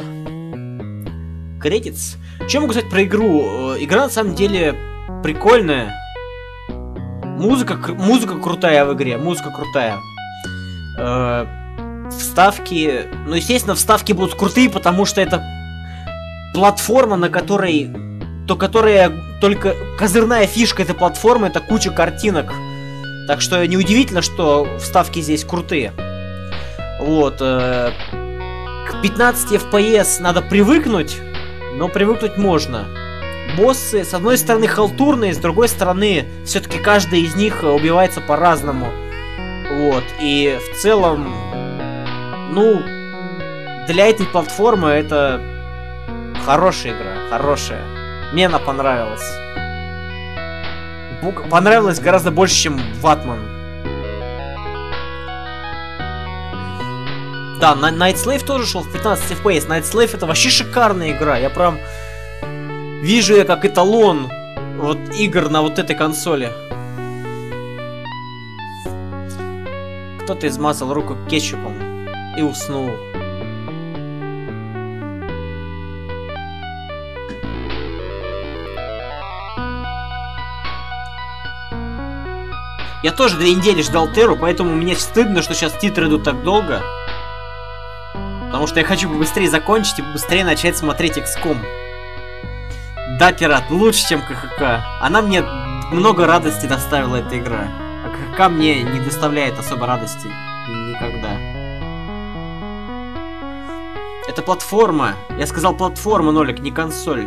Кредитс. Что могу сказать про игру? Игра на самом деле прикольная. Музыка, музыка крутая в игре, музыка крутая. Э, вставки, ну естественно вставки будут крутые, потому что это платформа, на которой, то которая только козырная фишка этой платформы, это куча картинок. Так что неудивительно, что вставки здесь крутые. Вот. Э, к пятнадцати эф пи эс надо привыкнуть, но привыкнуть можно. Боссы, с одной стороны, халтурные, с другой стороны, все-таки каждый из них убивается по-разному. Вот, и в целом, ну, для этой платформы это хорошая игра, хорошая. Мне она понравилась. Понравилась гораздо больше, чем Ватман. Да, Night Slave тоже шел в пятнадцати эф пи эс. Night Slave это вообще шикарная игра, я прям... Вижу я как эталон вот игр на вот этой консоли. Кто-то измазал руку кетчупом и уснул. Я тоже две недели ждал Терру, поэтому мне стыдно, что сейчас титры идут так долго. Потому что я хочу побыстрее закончить и побыстрее начать смотреть икс ком. Да, пират, лучше, чем ка ха ка. Она мне много радости доставила, эта игра. А ка ха ка мне не доставляет особо радости. Никогда. Это платформа. Я сказал платформа, Нолик, не консоль.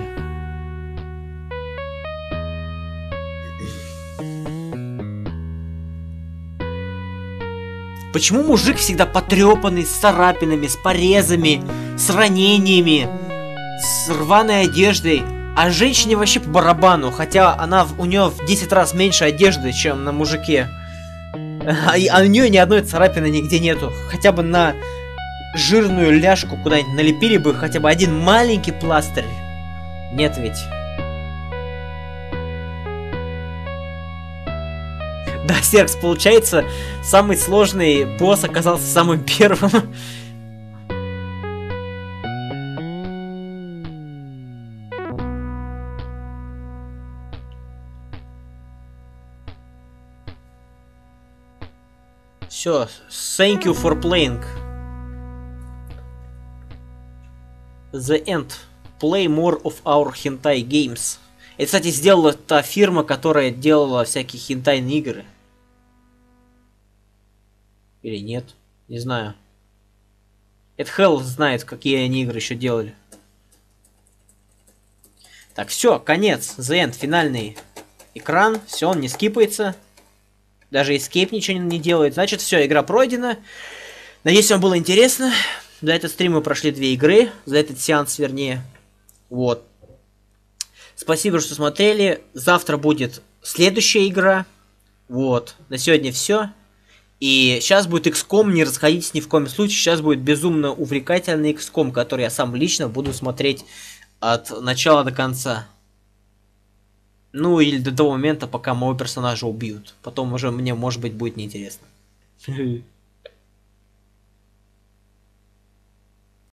Почему мужик всегда потрепанный, с царапинами, с порезами, с ранениями, с рваной одеждой? А женщине вообще по барабану, хотя она у нее в десять раз меньше одежды, чем на мужике. А, а у нее ни одной царапины нигде нету. Хотя бы на жирную ляжку куда-нибудь налепили бы хотя бы один маленький пластырь. Нет ведь. Да, Серкс, получается, самый сложный босс оказался самым первым. Все, thank you for playing. The end. Play more of our hentai games. Это, кстати, сделала та фирма, которая делала всякие хентайные игры. Или нет? Не знаю. Эд Hell знает, какие они игры еще делали. Так, все, конец. The end, финальный экран. Все, он не скипается. Даже Escape ничего не делает. Значит, все, игра пройдена. Надеюсь, вам было интересно. За этот стрим мы прошли две игры. За этот сеанс, вернее. Вот. Спасибо, что смотрели. Завтра будет следующая игра. Вот. На сегодня все. И сейчас будет икс ком. Не расходитесь ни в коем случае. Сейчас будет безумно увлекательный икс ком, который я сам лично буду смотреть от начала до конца. Ну, или до того момента, пока моего персонажа убьют. Потом уже мне, может быть, будет неинтересно.